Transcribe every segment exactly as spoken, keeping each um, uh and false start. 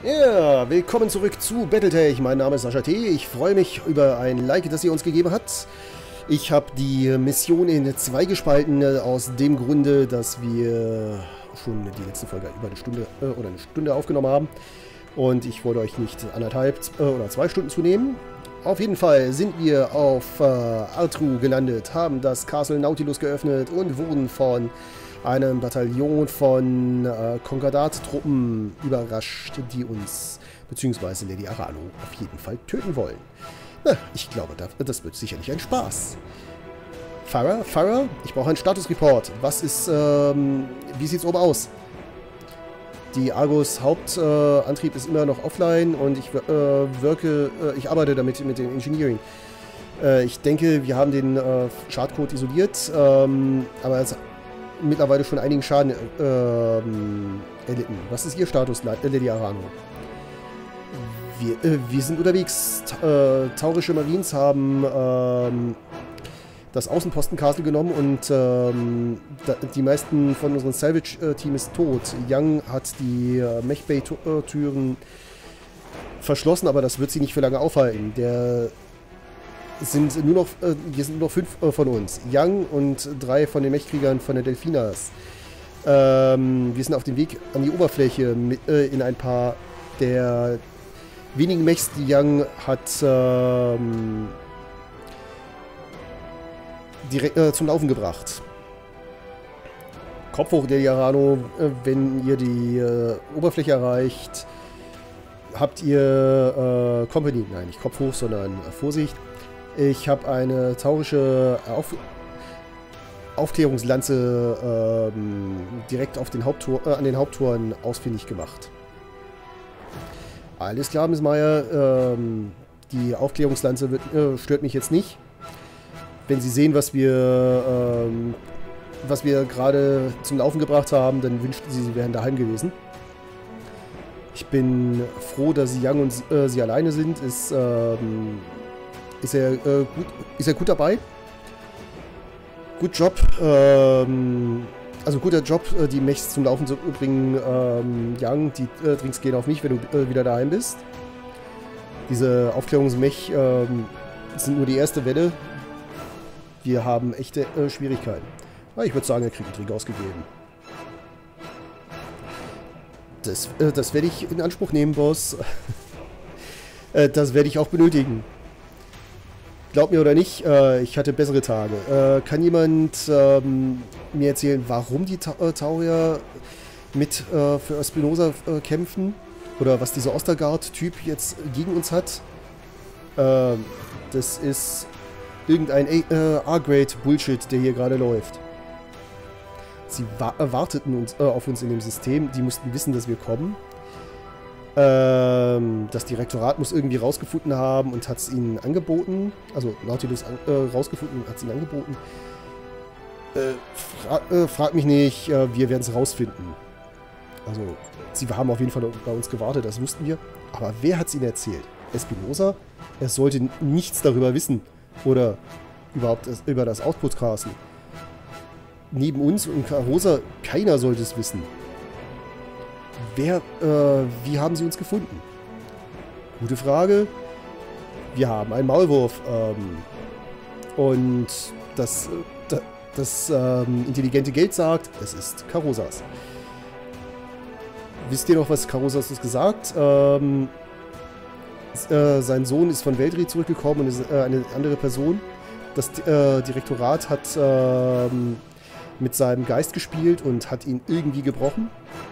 Ja, willkommen zurück zu Battletech. Mein Name ist Sascha T. Ich freue mich über ein Like, das ihr uns gegeben habt. Ich habe die Mission in zwei gespalten, aus dem Grunde, dass wir schon die letzte Folge über eine Stunde äh, oder eine Stunde aufgenommen haben. Und ich wollte euch nicht anderthalb äh, oder zwei Stunden zunehmen. Auf jeden Fall sind wir auf äh, Artru gelandet, haben das Castle Nautilus geöffnet und wurden von einem Bataillon von äh, Konkordat-Truppen überrascht, die uns, beziehungsweise Lady Arano, auf jeden Fall töten wollen. Na, ich glaube, das wird sicherlich ein Spaß. Farah, Farah, ich brauche einen Statusreport. Was ist, ähm, wie sieht's oben aus? Die Argos Hauptantrieb äh, ist immer noch offline und ich äh, wirke, äh, ich arbeite damit mit dem Engineering. Äh, ich denke, wir haben den äh, Schadcode isoliert, ähm, aber es mittlerweile schon einigen Schaden ähm, erlitten. Was ist Ihr Status, Lady Arano? Wir, äh, wir sind unterwegs. Ta äh, taurische Marines haben ähm, das Außenposten-Castle genommen und ähm, da, die meisten von unserem Salvage-Team ist tot. Young hat die äh, Mech-Bay-Türen verschlossen, aber das wird sie nicht für lange aufhalten. Der sind nur noch, äh, hier sind nur noch fünf äh, von uns. Young und drei von den Mechkriegern von der Delfinas. Ähm, wir sind auf dem Weg an die Oberfläche mit, äh, in ein paar der wenigen Mechs, die Young hat ähm, direkt äh, zum Laufen gebracht. Kopf hoch, Lady Arano, äh, wenn ihr die äh, Oberfläche erreicht, habt ihr äh, Company, nein, nicht Kopf hoch, sondern äh, Vorsicht. Ich habe eine taurische Auf Aufklärungslanze ähm, direkt auf den Haupttor, äh, an den Haupttoren ausfindig gemacht. Alles klar, Miss Meyer. Ähm, die Aufklärungslanze wird, äh, stört mich jetzt nicht. Wenn Sie sehen, was wir, ähm, was wir gerade zum Laufen gebracht haben, dann wünschten Sie, Sie wären daheim gewesen. Ich bin froh, dass Sie Young und äh, Sie alleine sind. Ist ähm, Ist er, äh, gut, ist er gut dabei? Gut Job. Ähm, also guter Job, äh, die Mechs zum Laufen zu bringen. Ähm, Young, die äh, Drinks gehen auf mich, wenn du äh, wieder daheim bist. Diese Aufklärungsmech ähm, sind nur die erste Welle. Wir haben echte äh, Schwierigkeiten. Aber ich würde sagen, er kriegt einen Drink ausgegeben. Das, äh, das werde ich in Anspruch nehmen, Boss. äh, das werde ich auch benötigen. Glaubt mir oder nicht, äh, ich hatte bessere Tage. Äh, kann jemand ähm, mir erzählen, warum die Ta äh, Taurier mit äh, für Espinosa äh, kämpfen? Oder was dieser Ostergaard-Typ jetzt gegen uns hat? Äh, das ist irgendein äh, A-Grade-Bullshit, der hier gerade läuft. Sie wa warteten uns, äh, auf uns in dem System. Die mussten wissen, dass wir kommen. Ähm, das Direktorat muss irgendwie rausgefunden haben und hat es ihnen angeboten. Also Nautilus an, äh, rausgefunden und hat es ihnen angeboten. Äh, fra äh, frag mich nicht, äh, wir werden es rausfinden. Also, sie haben auf jeden Fall bei uns gewartet, das wussten wir. Aber wer hat es ihnen erzählt? Espinosa? Er sollte nichts darüber wissen. Oder überhaupt das, über das Outpost-Castle. Neben uns und Carosa, keiner sollte es wissen. Wer, äh, wie haben sie uns gefunden? Gute Frage. Wir haben einen Maulwurf. Ähm, und das, das, das ähm, intelligente Geld sagt, es ist Carosas. Wisst ihr noch, was Carosas uns gesagt? Ähm, äh, sein Sohn ist von Veldri zurückgekommen und ist äh, eine andere Person. Das äh, Direktorat hat äh, mit seinem Geist gespielt und hat ihn irgendwie gebrochen.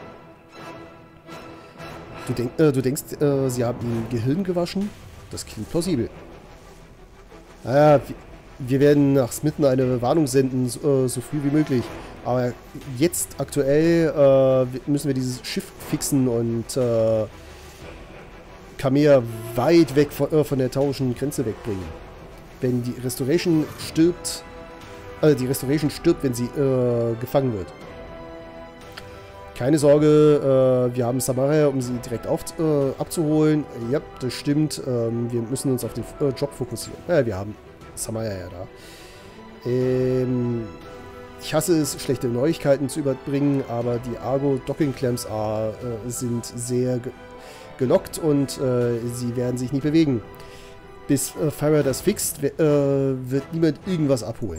Du, denk, äh, du denkst, äh, sie haben ihm Gehirn gewaschen? Das klingt plausibel. Naja, wir, wir werden nach Smitten eine Warnung senden, so, äh, so früh wie möglich. Aber jetzt aktuell äh, müssen wir dieses Schiff fixen und äh, Kamea weit weg von, äh, von der taurischen Grenze wegbringen. Wenn die Restoration stirbt, äh, die Restoration stirbt, wenn sie äh, gefangen wird. Keine Sorge, äh, wir haben Samaria, um sie direkt auf, äh, abzuholen. Ja, das stimmt. Ähm, wir müssen uns auf den äh, Job fokussieren. Ja, wir haben Samaria ja da. Ähm, ich hasse es, schlechte Neuigkeiten zu überbringen, aber die Argo Docking Clamps äh, sind sehr gelockt und äh, sie werden sich nicht bewegen. Bis äh, Farah das fixt, äh, wird niemand irgendwas abholen.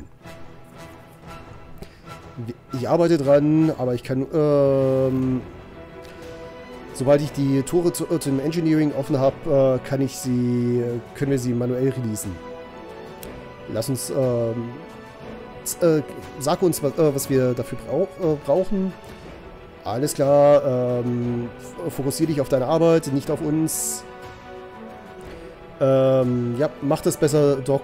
Ich arbeite dran, aber ich kann, ähm, sobald ich die Tore zu, äh, zum Engineering offen habe, äh, kann ich sie, können wir sie manuell releasen. Lass uns, ähm, äh, sag uns, was, äh, was wir dafür brauch, äh, brauchen. Alles klar, ähm, fokussier dich auf deine Arbeit, nicht auf uns. Ähm, ja, mach das besser, Doc.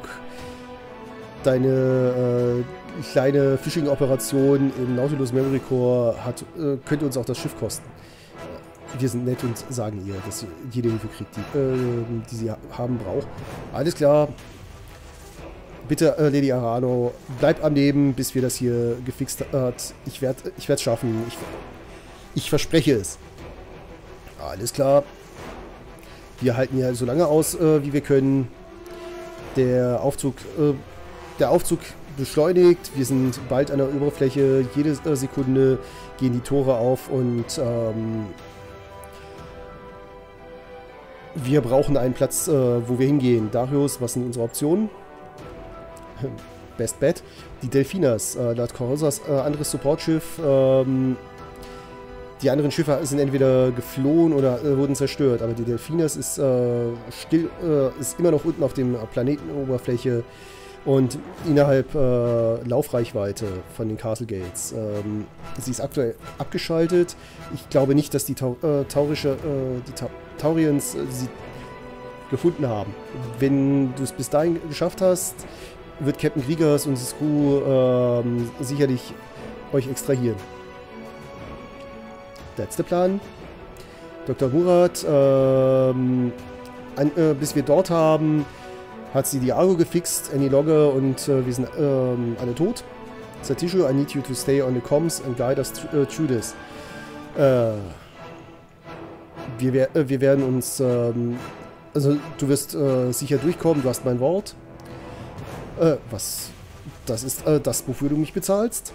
Deine äh, kleine Phishing-Operation im Nautilus Memory Core hat, äh, könnte uns auch das Schiff kosten. Wir sind nett und sagen ihr, dass sie jede Hilfe kriegt, die, äh, die sie haben braucht. Alles klar. Bitte, äh, Lady Arano, bleib am Leben, bis wir das hier gefixt hat. Ich werde ich es schaffen. Ich, ich verspreche es. Alles klar. Wir halten hier so lange aus, äh, wie wir können. Der Aufzug, äh, der Aufzug beschleunigt. Wir sind bald an der Oberfläche. Jede äh, Sekunde gehen die Tore auf und ähm, wir brauchen einen Platz, äh, wo wir hingehen. Darius, was sind unsere Optionen? Best Bet. Die Delfinas, äh, laut Corosas äh, anderes Supportschiff. Ähm, die anderen Schiffe sind entweder geflohen oder äh, wurden zerstört. Aber die Delfinas ist, äh, still, äh, ist immer noch unten auf dem Planetenoberfläche und innerhalb äh, Laufreichweite von den Castle Gates. Ähm, sie ist aktuell abgeschaltet. Ich glaube nicht, dass die Tau äh, taurische, äh, die Ta Taurians äh, sie gefunden haben. Wenn du es bis dahin geschafft hast, wird Captain Kriegers und das Crew ähm, sicherlich euch extrahieren. That's the Plan. Doktor Murat, ähm, an, äh, bis wir dort haben, hat sie die Argo gefixt, Annie Logge und äh, wir sind ähm, alle tot. Satishu, I need you to stay on the comms and guide us uh, through this. Äh, wir, äh, wir werden uns, ähm, also du wirst äh, sicher durchkommen, du hast mein Wort. Äh, was? Das ist äh, das, wofür du mich bezahlst?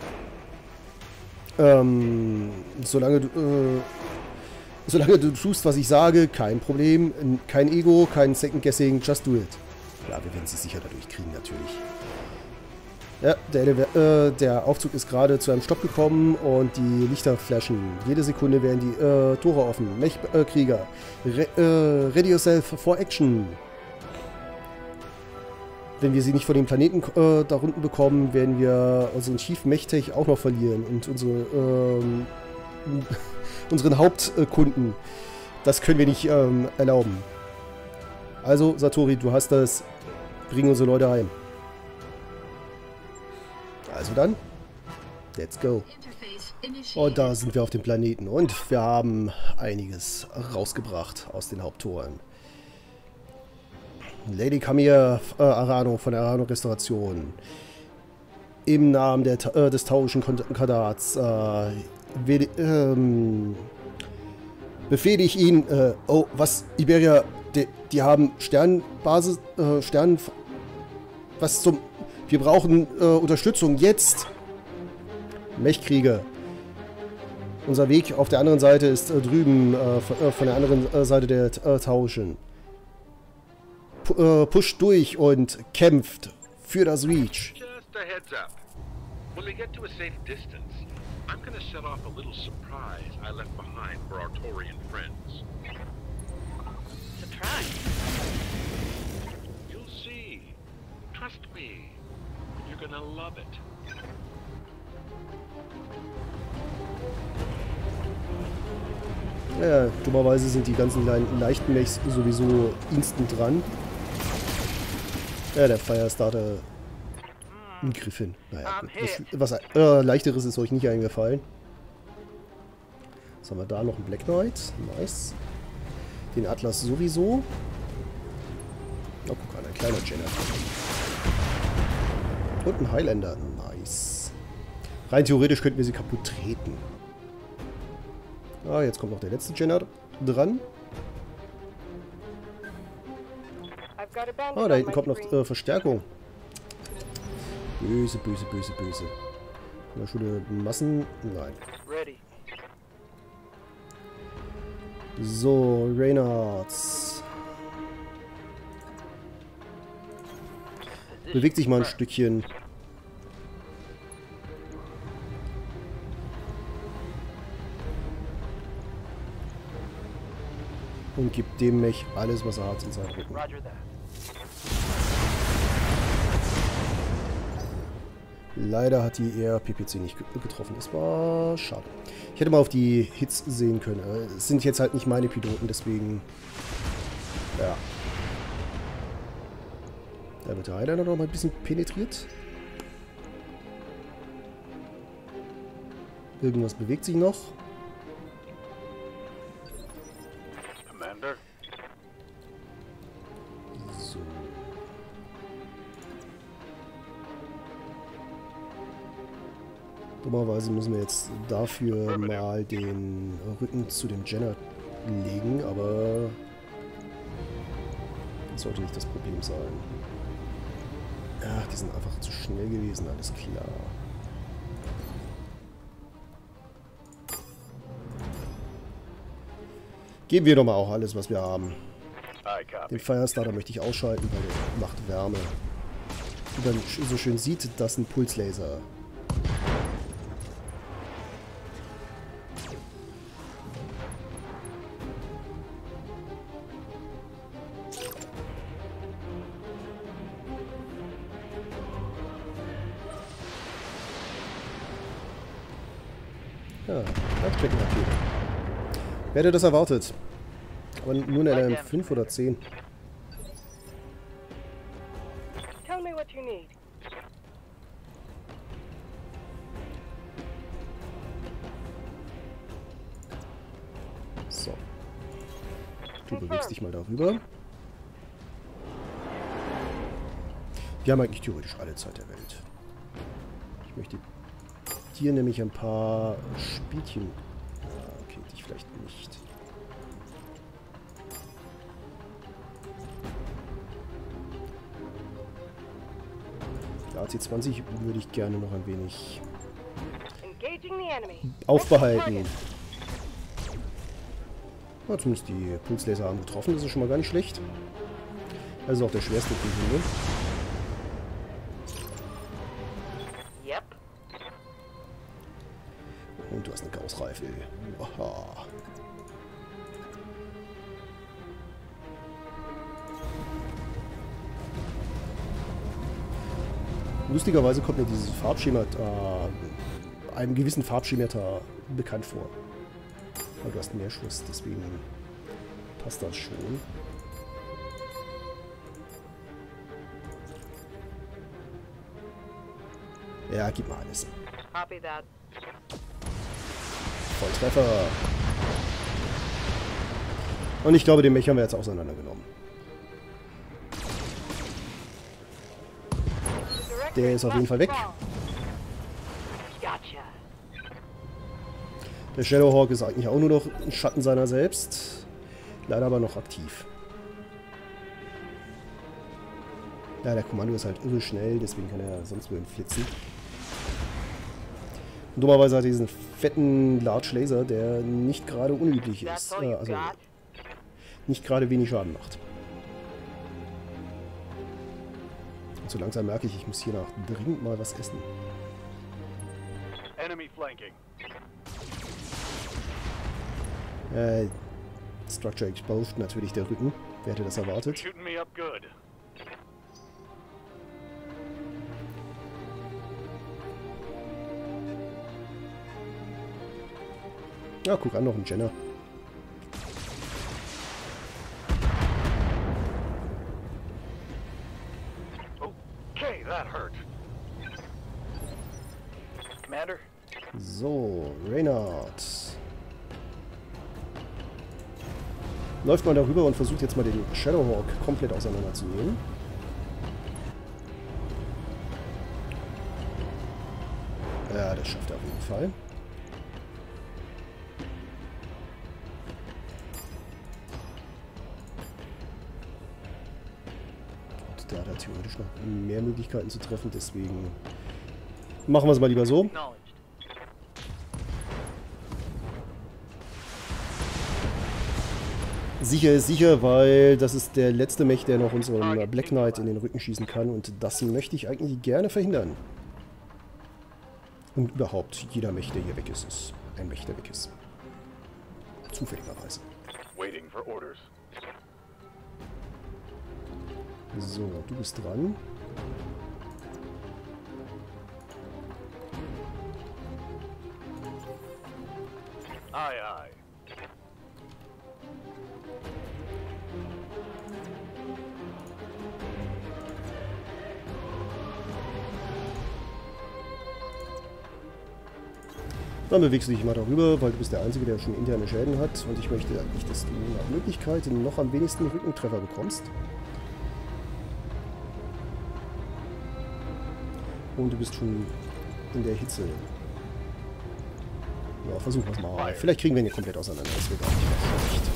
Ähm, solange du, äh, solange du tust, was ich sage, kein Problem. Kein Ego, kein Second Guessing, just do it. Ja, wir werden sie sicher dadurch kriegen, natürlich. Ja, der, äh, der Aufzug ist gerade zu einem Stopp gekommen und die Lichter flashen. Jede Sekunde werden die äh, Tore offen. Mech-Krieger, Re äh, ready yourself for action. Wenn wir sie nicht von dem Planeten äh, da unten bekommen, werden wir unseren Chief Mechtech auch noch verlieren. Und unsere, ähm, unseren Hauptkunden. Das können wir nicht ähm, erlauben. Also, Satori, du hast das. Bring unsere Leute heim. Also dann, let's go. Und da sind wir auf dem Planeten. Und wir haben einiges rausgebracht aus den Haupttoren. Lady Camille äh, Arano von der Arano Restauration. Im Namen der, äh, des taurischen Kadats äh, ähm, befehle ich ihn. Äh, oh, was? Iberia, die, die haben Sternbasis, äh, Stern. Was zum. Wir brauchen äh, Unterstützung jetzt. Mechkrieger. Unser Weg auf der anderen Seite ist äh, drüben, äh, von, äh, von der anderen äh, Seite der äh, Taurischen. P äh, pusht durch und kämpft für das Reach. Just a heads up. When we get to a safe distance, I'm gonna set off a little surprise I left behind for our Taurian friends. Surprise? You'll see. Trust me. You're gonna love it. Ja, dummerweise sind die ganzen kleinen leichten Mechs sowieso instant dran. Ja, der Firestarter ein Griffin. Naja, gut. Was, was äh, leichteres ist euch nicht eingefallen. Was haben wir da? Noch ein Black Knight. Nice. Den Atlas sowieso. Oh, guck an, ein kleiner Jenner. Und ein Highlander. Nice. Rein theoretisch könnten wir sie kaputt treten. Ah, jetzt kommt noch der letzte Jenner dran. Ah, da hinten kommt noch äh, Verstärkung. Böse, böse, böse, böse. Ja, schon Massen. Nein. So, Reynards. Bewegt sich mal ein Stückchen. Und gibt dem Mech alles, was er hat in seinem Rücken. Leider hat die R P P C nicht getroffen. Das war schade. Ich hätte mal auf die Hits sehen können. Es sind jetzt halt nicht meine Piloten, deswegen... Ja. Da wird der Highliner noch mal ein bisschen penetriert. Irgendwas bewegt sich noch. Commander. So. Dummerweise müssen wir jetzt dafür mal den Rücken zu dem Jenner legen, aber das sollte nicht das Problem sein. Ach, die sind einfach zu schnell gewesen, alles klar. Geben wir doch mal auch alles, was wir haben. Den Firestarter möchte ich ausschalten, weil der macht Wärme. Wie man so schön sieht, das ist ein Pulslaser. Ja, Langstreckenrakete. Wer hätte das erwartet? Aber nur eine L M fünf oder zehn. Tell me what you need. So. Du bewegst dich mal darüber. Wir haben eigentlich theoretisch alle Zeit der Welt. Ich möchte hier nämlich ein paar Spielchen... Ah, okay, dich vielleicht nicht. Der A C zwanzig würde ich gerne noch ein wenig aufbehalten. Ja, zumindest die Pulslaser haben getroffen, das ist schon mal gar nicht schlecht. Das ist auch der schwerste Kunde. Und du hast eine Gauss-Reifel. Aha. Lustigerweise kommt mir dieses Farbschema, äh, einem gewissen Farbschema bekannt vor. Aber du hast mehr Schuss, deswegen passt das schon. Ja, gib mal alles. Copy that. Volltreffer. Und ich glaube, den Mech haben wir jetzt auseinandergenommen. Der ist auf jeden Fall weg. Der Shadowhawk ist eigentlich auch nur noch ein Schatten seiner selbst. Leider aber noch aktiv. Ja, der Kommando ist halt irre schnell, deswegen kann er sonst wohin flitzen. Und dummerweise hat er diesen fetten Large Laser, der nicht gerade unüblich ist. Äh, also nicht gerade wenig Schaden macht. Und so langsam merke ich, ich muss hier nach dringend mal was essen. Enemy flanking. Äh, Structure Exposed, natürlich der Rücken. Wer hätte das erwartet? Shooting me up good. Ja, guck an, noch ein Jenner. Okay, that hurt. Commander. So, Reynard. Läuft mal darüber und versucht jetzt mal den Shadowhawk komplett auseinanderzunehmen. Ja, das schafft er auf jeden Fall. Und der hat ja theoretisch noch mehr Möglichkeiten zu treffen, deswegen machen wir es mal lieber so. Sicher ist sicher, weil das ist der letzte Mech, der noch unseren Black Knight in den Rücken schießen kann. Und das möchte ich eigentlich gerne verhindern. Und überhaupt, jeder Mech, der hier weg ist, ist ein Mech, der weg ist. Zufälligerweise. So, du bist dran. Aye, aye. Dann bewegst du dich mal darüber, weil du bist der Einzige, der schon interne Schäden hat. Und ich möchte eigentlich, dass du nach Möglichkeit noch am wenigsten Rückentreffer bekommst. Und du bist schon in der Hitze. Ja, versuchen wir es mal. Vielleicht kriegen wir ihn hier komplett auseinander. Das wäre gar nicht mal schlecht.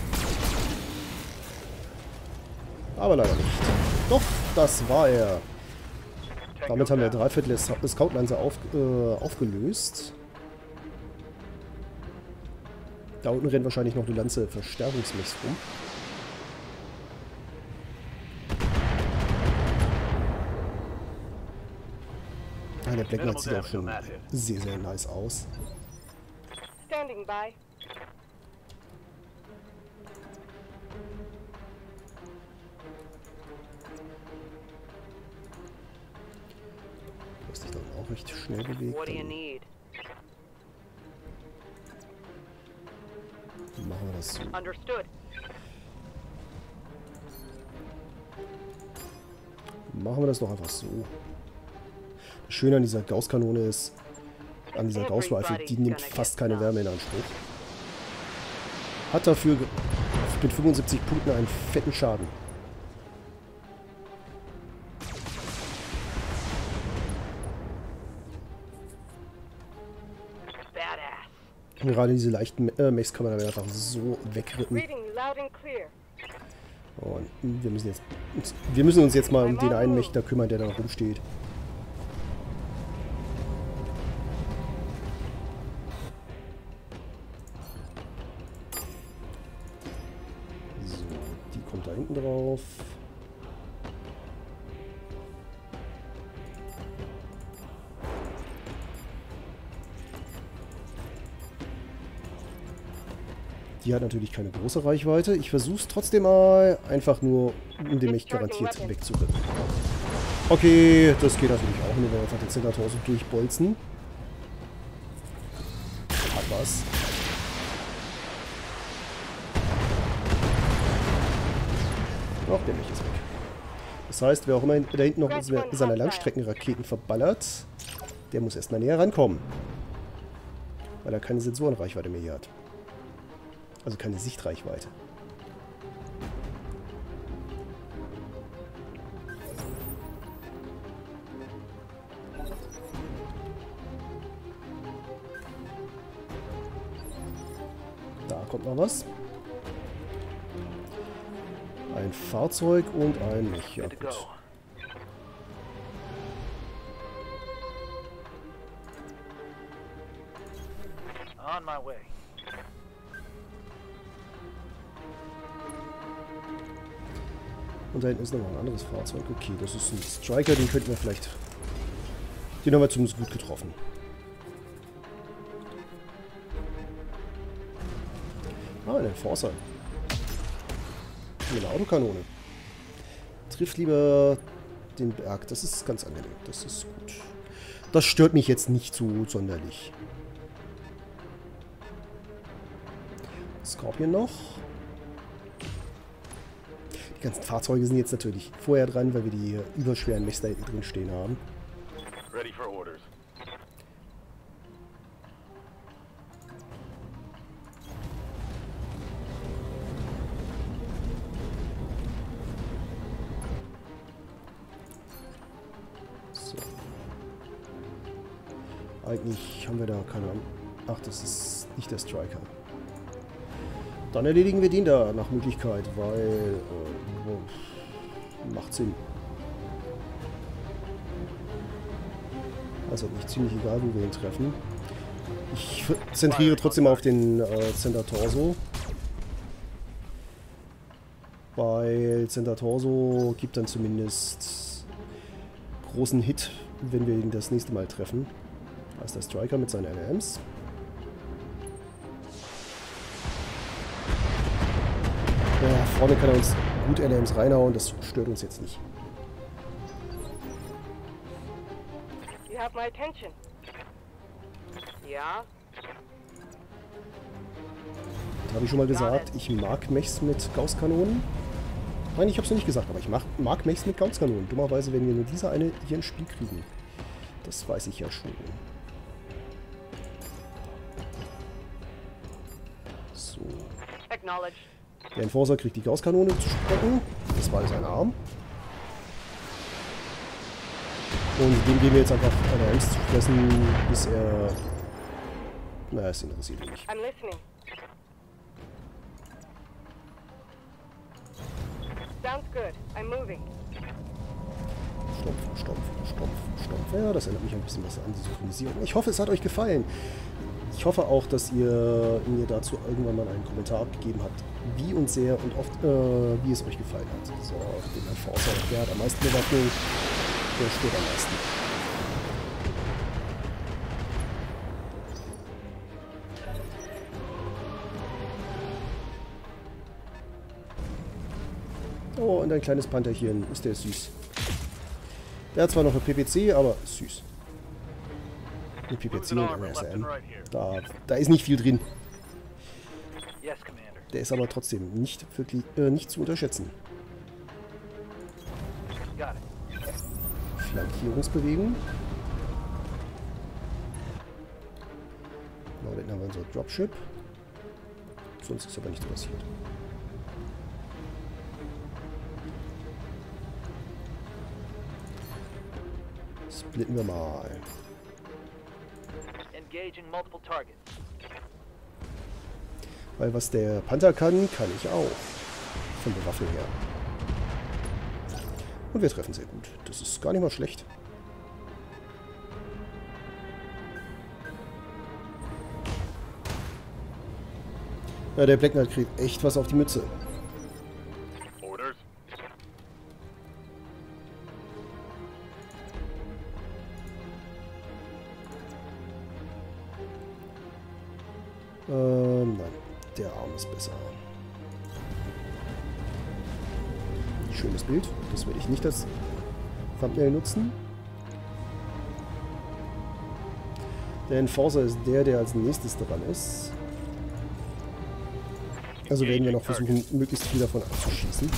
Aber leider nicht. Doch, das war er. Damit haben wir drei Viertel des Scoutlands auf, äh, aufgelöst. Da unten rennt wahrscheinlich noch eine Lanze Verstärkungsmechs rum. Ah, der Black Knight sieht auch schon sehr, sehr nice aus. Standing by. Du hast dich dann auch recht schnell bewegt. What do you need? Dann machen wir das so. Understood. Machen wir das doch einfach so. Das Schöne an dieser Gauss-Kanone ist, an dieser Gauss-Rifle, die nimmt fast keine Wärme in Anspruch. Hat dafür mit fünfundsiebzig Punkten einen fetten Schaden. Badass. Und gerade diese leichten äh, Mechs kann man dann einfach so wegrippen. Reading loud and clear. Und wir müssen jetzt wir müssen uns jetzt mal um den einen Mech da kümmern, der da rumsteht. So, die kommt da hinten drauf. Die hat natürlich keine große Reichweite. Ich versuche es trotzdem mal, einfach nur, um den Mech garantiert wegzurippen. Okay, das geht natürlich auch, wenn wir einfach den Zentrator so durchbolzen. Hat was. Ach, der Mech ist weg. Das heißt, wer auch immer da hinten noch seine Langstreckenraketen verballert, der muss erstmal näher rankommen. Weil er keine Sensorenreichweite mehr hier hat. Also keine Sichtreichweite. Da kommt noch was. Ein Fahrzeug und ein Mech. Ja, gut. On my way. Und da hinten ist noch ein anderes Fahrzeug. Okay, das ist ein Striker, den könnten wir vielleicht... Den haben wir zumindest gut getroffen. Ah, ein Enforcer. Eine Autokanone. Trifft lieber den Berg. Das ist ganz angenehm. Das ist gut. Das stört mich jetzt nicht so sonderlich. Scorpion noch. Die ganzen Fahrzeuge sind jetzt natürlich vorher dran, weil wir die überschweren Mechs da hinten drin stehen haben. Ready for orders. So. Eigentlich haben wir da keine Ahnung. Ach, das ist nicht der Striker. Dann erledigen wir den da nach Möglichkeit, weil äh, macht Sinn. Also nicht ziemlich egal, wo wir ihn treffen. Ich zentriere trotzdem auf den äh, Center Torso. Weil Center Torso gibt dann zumindest großen Hit, wenn wir ihn das nächste Mal treffen. Da ist der Striker mit seinen L R Ms. Ja, vorne kann er uns gut L R Ms reinhauen, das stört uns jetzt nicht. You have my attention. Ja? Da habe ich schon mal gesagt, ich mag Mechs mit Gauss-Kanonen. Nein, ich habe es noch nicht gesagt, aber ich mag, mag Mechs mit Gauss-Kanonen. Dummerweise werden wir nur diese eine hier ins Spiel kriegen. Das weiß ich ja schon. So. Acknowledged. Der Enforcer kriegt die Gauss-Kanone zu sprechen. Das war sein Arm. Und dem geben wir jetzt einfach L R Ms zu fressen, bis er... Naja, es interessiert ihn nicht. I'm listening. Sounds good. I'm moving. Stumpf, stumpf, stumpf, stumpf. Ja, das erinnert mich ein bisschen was an die Synchronisierung. Ich hoffe, es hat euch gefallen. Ich hoffe auch, dass ihr mir dazu irgendwann mal einen Kommentar abgegeben habt, wie und sehr und oft, äh, wie es euch gefallen hat. So, den Enforcer, der hat am meisten Bewaffnung, der steht am meisten. Oh, und ein kleines Pantherchen. Ist der süß. Der hat zwar noch eine P P C, aber süß. Eine P P C und eine S M. Da, da ist nicht viel drin. Der ist aber trotzdem nicht wirklich äh, nicht zu unterschätzen. Flankierungsbewegung. Genau, dann haben wir unser Dropship. Sonst ist aber nichts passiert. Splitten wir mal. Weil was der Panther kann, kann ich auch. Von der Waffe her. Und wir treffen sehr gut. Das ist gar nicht mal schlecht. Ja, der Black Knight kriegt echt was auf die Mütze. Ähm, nein. Der Arm ist besser. Schönes Bild. Das werde ich nicht als Thumbnail nutzen. Der Enforcer ist der, der als nächstes dran ist. Also werden wir noch versuchen, möglichst viel davon abzuschießen.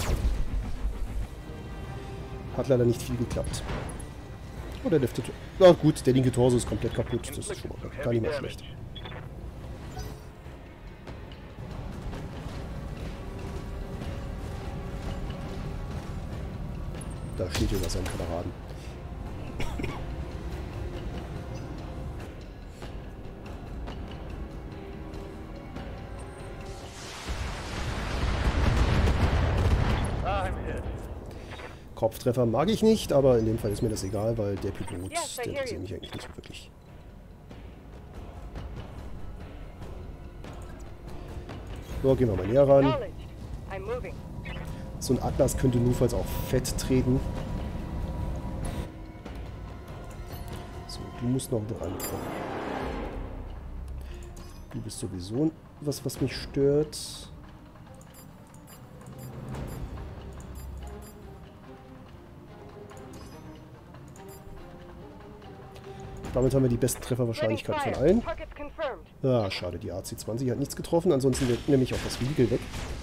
Hat leider nicht viel geklappt. Oh, der lefte... Na gut, der linke Torso ist komplett kaputt. Das ist schon mal gar nicht mal schlecht. Da steht über seinen Kameraden. Kopftreffer mag ich nicht, aber in dem Fall ist mir das egal, weil der Pilot, der interessiert mich eigentlich nicht so wirklich. So, gehen wir mal näher ran. So ein Atlas könnte notfalls auch fett treten. So, du musst noch dran kommen. Du bist sowieso was, was mich stört. Damit haben wir die besten Trefferwahrscheinlichkeit von allen. Ah, schade, die A C zwanzig hat nichts getroffen, ansonsten wird nämlich auch das Vehikel weg.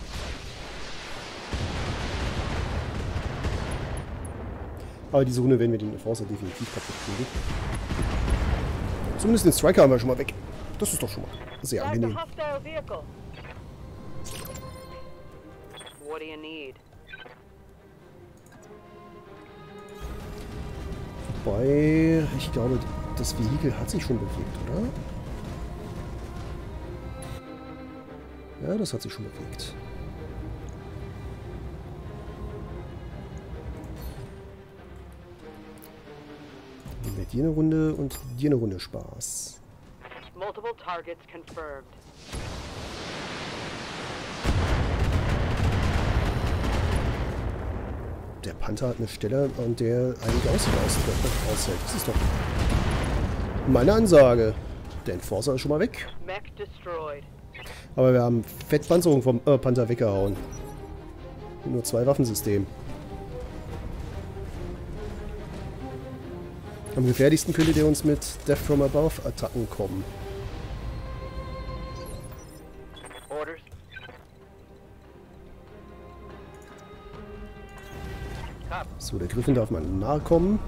Aber diese Runde werden wir den Enforcer definitiv kaputt kriegen. Zumindest den Striker haben wir schon mal weg. Das ist doch schon mal sehr angenehm. Wobei, ich glaube, das Vehikel hat sich schon bewegt, oder? Ja, das hat sich schon bewegt. Dir eine Runde und dir eine Runde Spaß. Multiple targets confirmed. Panther hat eine Stelle, an der einige Aussicht aushält. Das ist doch meine Ansage. Der Enforcer ist schon mal weg. Mech destroyed. Aber wir haben Fettpanzerung vom äh, Panther weggehauen. Nur zwei Waffensysteme. Am gefährlichsten könnte der uns mit Death from Above Attacken kommen. Orders. So, der Griffin darf mal nahe kommen.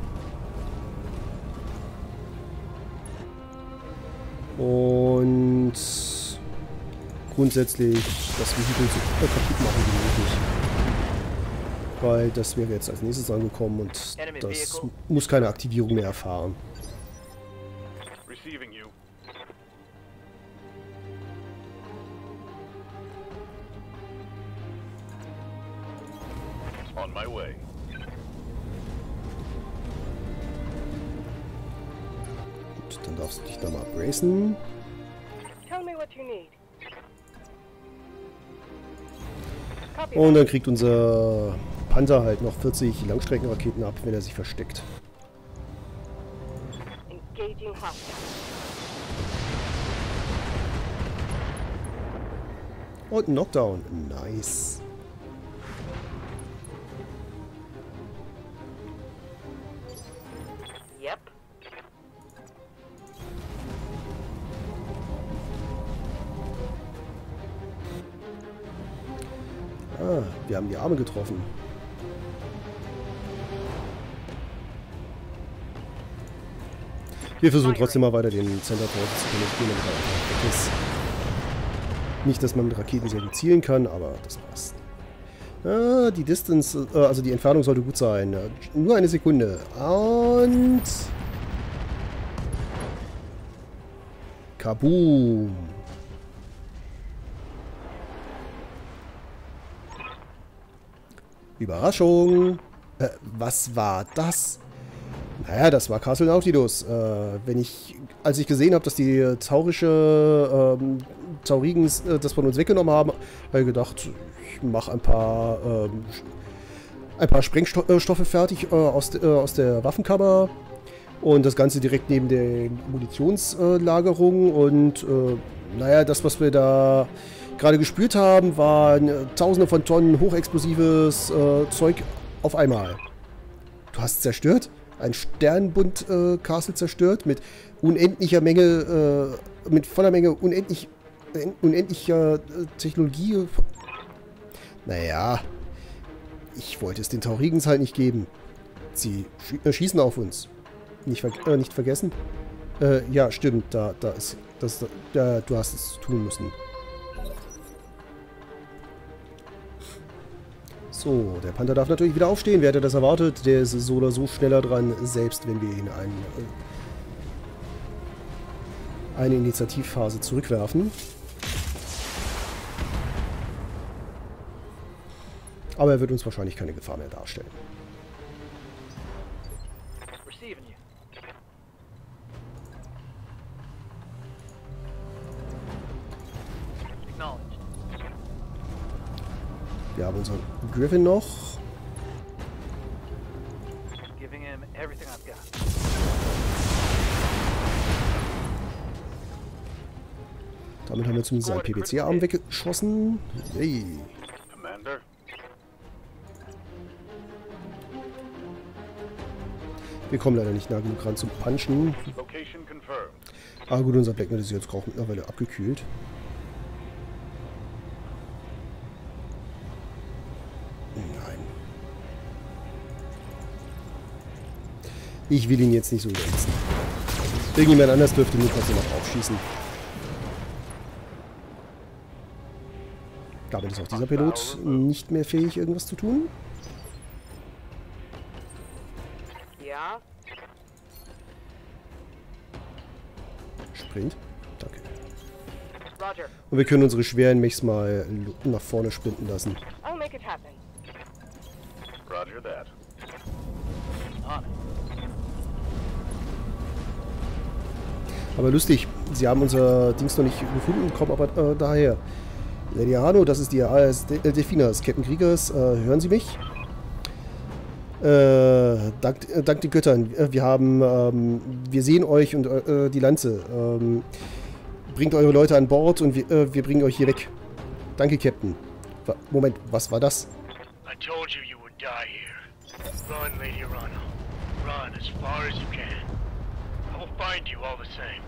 Und grundsätzlich das Vehikel so kaputt machen wie möglich. Weil das wäre jetzt als nächstes angekommen und das muss keine Aktivierung mehr erfahren. Receiving you. On my way. Gut, dann darfst du dich da mal bracen. Tell me what you need. Copy Und that. dann kriegt unser Panther halt noch vierzig Langstreckenraketen ab, wenn er sich versteckt. Engaging hostile. Und ein Knockdown. Nice. Yep. Ah, wir haben die Arme getroffen. Wir versuchen trotzdem mal weiter den Center Tower zu penetrieren, damit er einfach weg ist. Nicht, dass man mit Raketen sehr gut zielen kann, aber das passt. Ah, die Distance, äh, also die Entfernung sollte gut sein. Nur eine Sekunde. Und... Kaboom! Überraschung! Äh, was war das? Naja, das war Castle Nautilus. Äh, wenn ich, als ich gesehen habe, dass die taurische ähm, Taurigens äh, das von uns weggenommen haben, habe ich gedacht, ich mache ein paar ähm, ein paar Sprengstoffe fertig äh, aus, äh, aus der Waffenkammer und das Ganze direkt neben der Munitionslagerung und äh, naja, das, was wir da gerade gespürt haben, waren äh, Tausende von Tonnen hochexplosives äh, Zeug auf einmal. Du hast zerstört? Ein Sternbund-Castle äh, zerstört mit unendlicher Menge, äh, mit voller Menge unendlich, äh, unendlicher äh, Technologie. Naja, ich wollte es den Taurigens halt nicht geben. Sie sch äh, schießen auf uns. Nicht, ver äh, nicht vergessen? Äh, ja, stimmt, da, da ist, das, da, du hast es tun müssen. So, der Panther darf natürlich wieder aufstehen. Wer hätte das erwartet? Der ist so oder so schneller dran, selbst wenn wir ihn ein, äh, eine Initiativphase zurückwerfen. Aber er wird uns wahrscheinlich keine Gefahr mehr darstellen. Receiving you. Acknowledged. Wir haben unseren Griffin noch. Giving him everything I've got. Damit haben wir zumindest seinen P P C-Arm weggeschossen. Hey. Commander. Wir kommen leider nicht nah genug ran zum Punchen. Location confirmed. Ah gut, unser Blacknet ist jetzt auch mittlerweile abgekühlt. Nein. Ich will ihn jetzt nicht so überhitzen. Irgendjemand anders dürfte mir trotzdem noch aufschießen. Damit ist auch dieser Pilot nicht mehr fähig, irgendwas zu tun. Ja. Sprint. Danke. Roger. Und wir können unsere schweren Mechs mal nach vorne sprinten lassen. I'll make it happen. Roger that. On it. Aber lustig, sie haben unser Dings noch nicht gefunden, kommen aber äh, daher. Lady Hano, das ist die A S Delfinas, Captain Kriegers, äh, hören Sie mich? Äh, dank, äh, dank den Göttern. Äh, wir haben, ähm, wir sehen euch und äh, die Lanze. Ähm, bringt eure Leute an Bord und wir, äh, wir bringen euch hier weg. Danke, Captain. Wa Moment, was war das? I told you you would die here. Run, Lady Arano. Run as far as you can. I will find you all the same.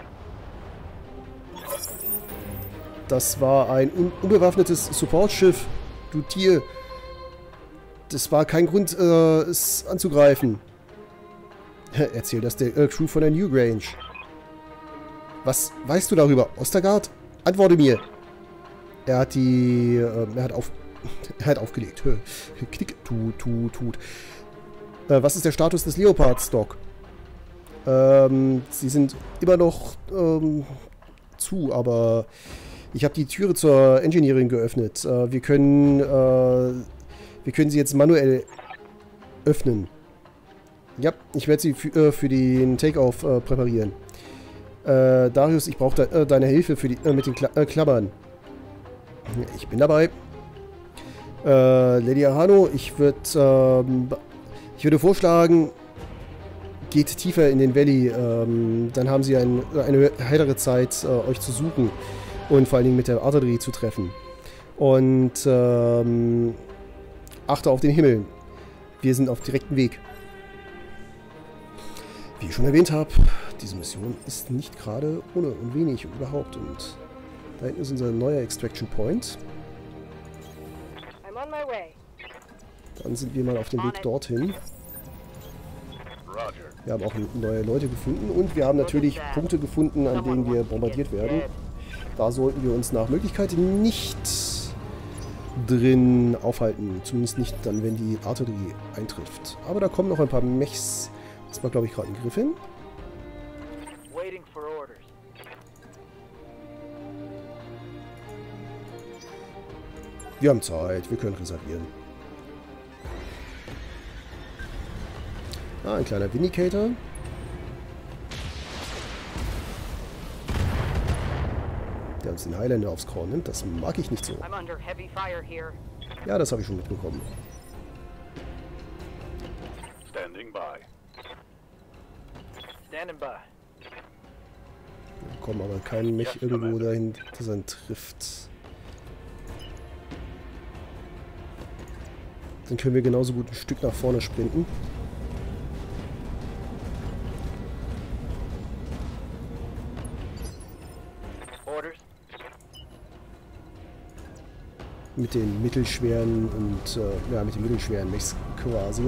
Das war ein un unbewaffnetes Supportschiff. Du Tier. Das war kein Grund, äh, es anzugreifen. Erzähl das der äh, Crew von der Newgrange. Was weißt du darüber, Ostergaard? Antworte mir. Er hat die... Äh, er hat auf... er hat aufgelegt. Knick, tut, tut, tut. Äh, was ist der Status des Leopards, Doc? Ähm, sie sind immer noch ähm, zu, aber ich habe die Türe zur Engineering geöffnet. Äh, wir können... Äh, wir können sie jetzt manuell öffnen. Ja, ich werde sie äh, für den Take-Off äh, präparieren. Äh, Darius, ich brauche de äh, deine Hilfe für die, äh, mit den Kla äh, Klammern. Ich bin dabei. Äh, Lady Arano, ich würde ähm, ich würde vorschlagen, geht tiefer in den Valley. Ähm, dann haben sie ein, eine heitere Zeit, äh, euch zu suchen. Und vor allen Dingen mit der Artillerie zu treffen. Und ähm, achte auf den Himmel. Wir sind auf direktem Weg. Wie ich schon erwähnt habe, diese Mission ist nicht gerade ohne und wenig und überhaupt. Und da hinten ist unser neuer Extraction Point. I'm on my way. Dann sind wir mal auf dem Weg dorthin. Wir haben auch neue Leute gefunden und wir haben natürlich Punkte gefunden, an denen wir bombardiert werden. Da sollten wir uns nach Möglichkeit nicht drin aufhalten. Zumindest nicht dann, wenn die Artillerie eintrifft. Aber da kommen noch ein paar Mechs. Das war, glaube ich, gerade ein Griffin. Waiting for orders. Wir haben Zeit. Wir können reservieren. Ah, ein kleiner Vindicator. Der uns den Highlander aufs Korn nimmt. Das mag ich nicht so. I'm under heavy fire here. Ja, das habe ich schon mitbekommen. Standing by. Standing by. Wir bekommen aber keinen Mech irgendwo dahin, das einen trifft. Dann können wir genauso gut ein Stück nach vorne sprinten. Mit den mittelschweren und äh, ja, mit den mittelschweren Mechs quasi.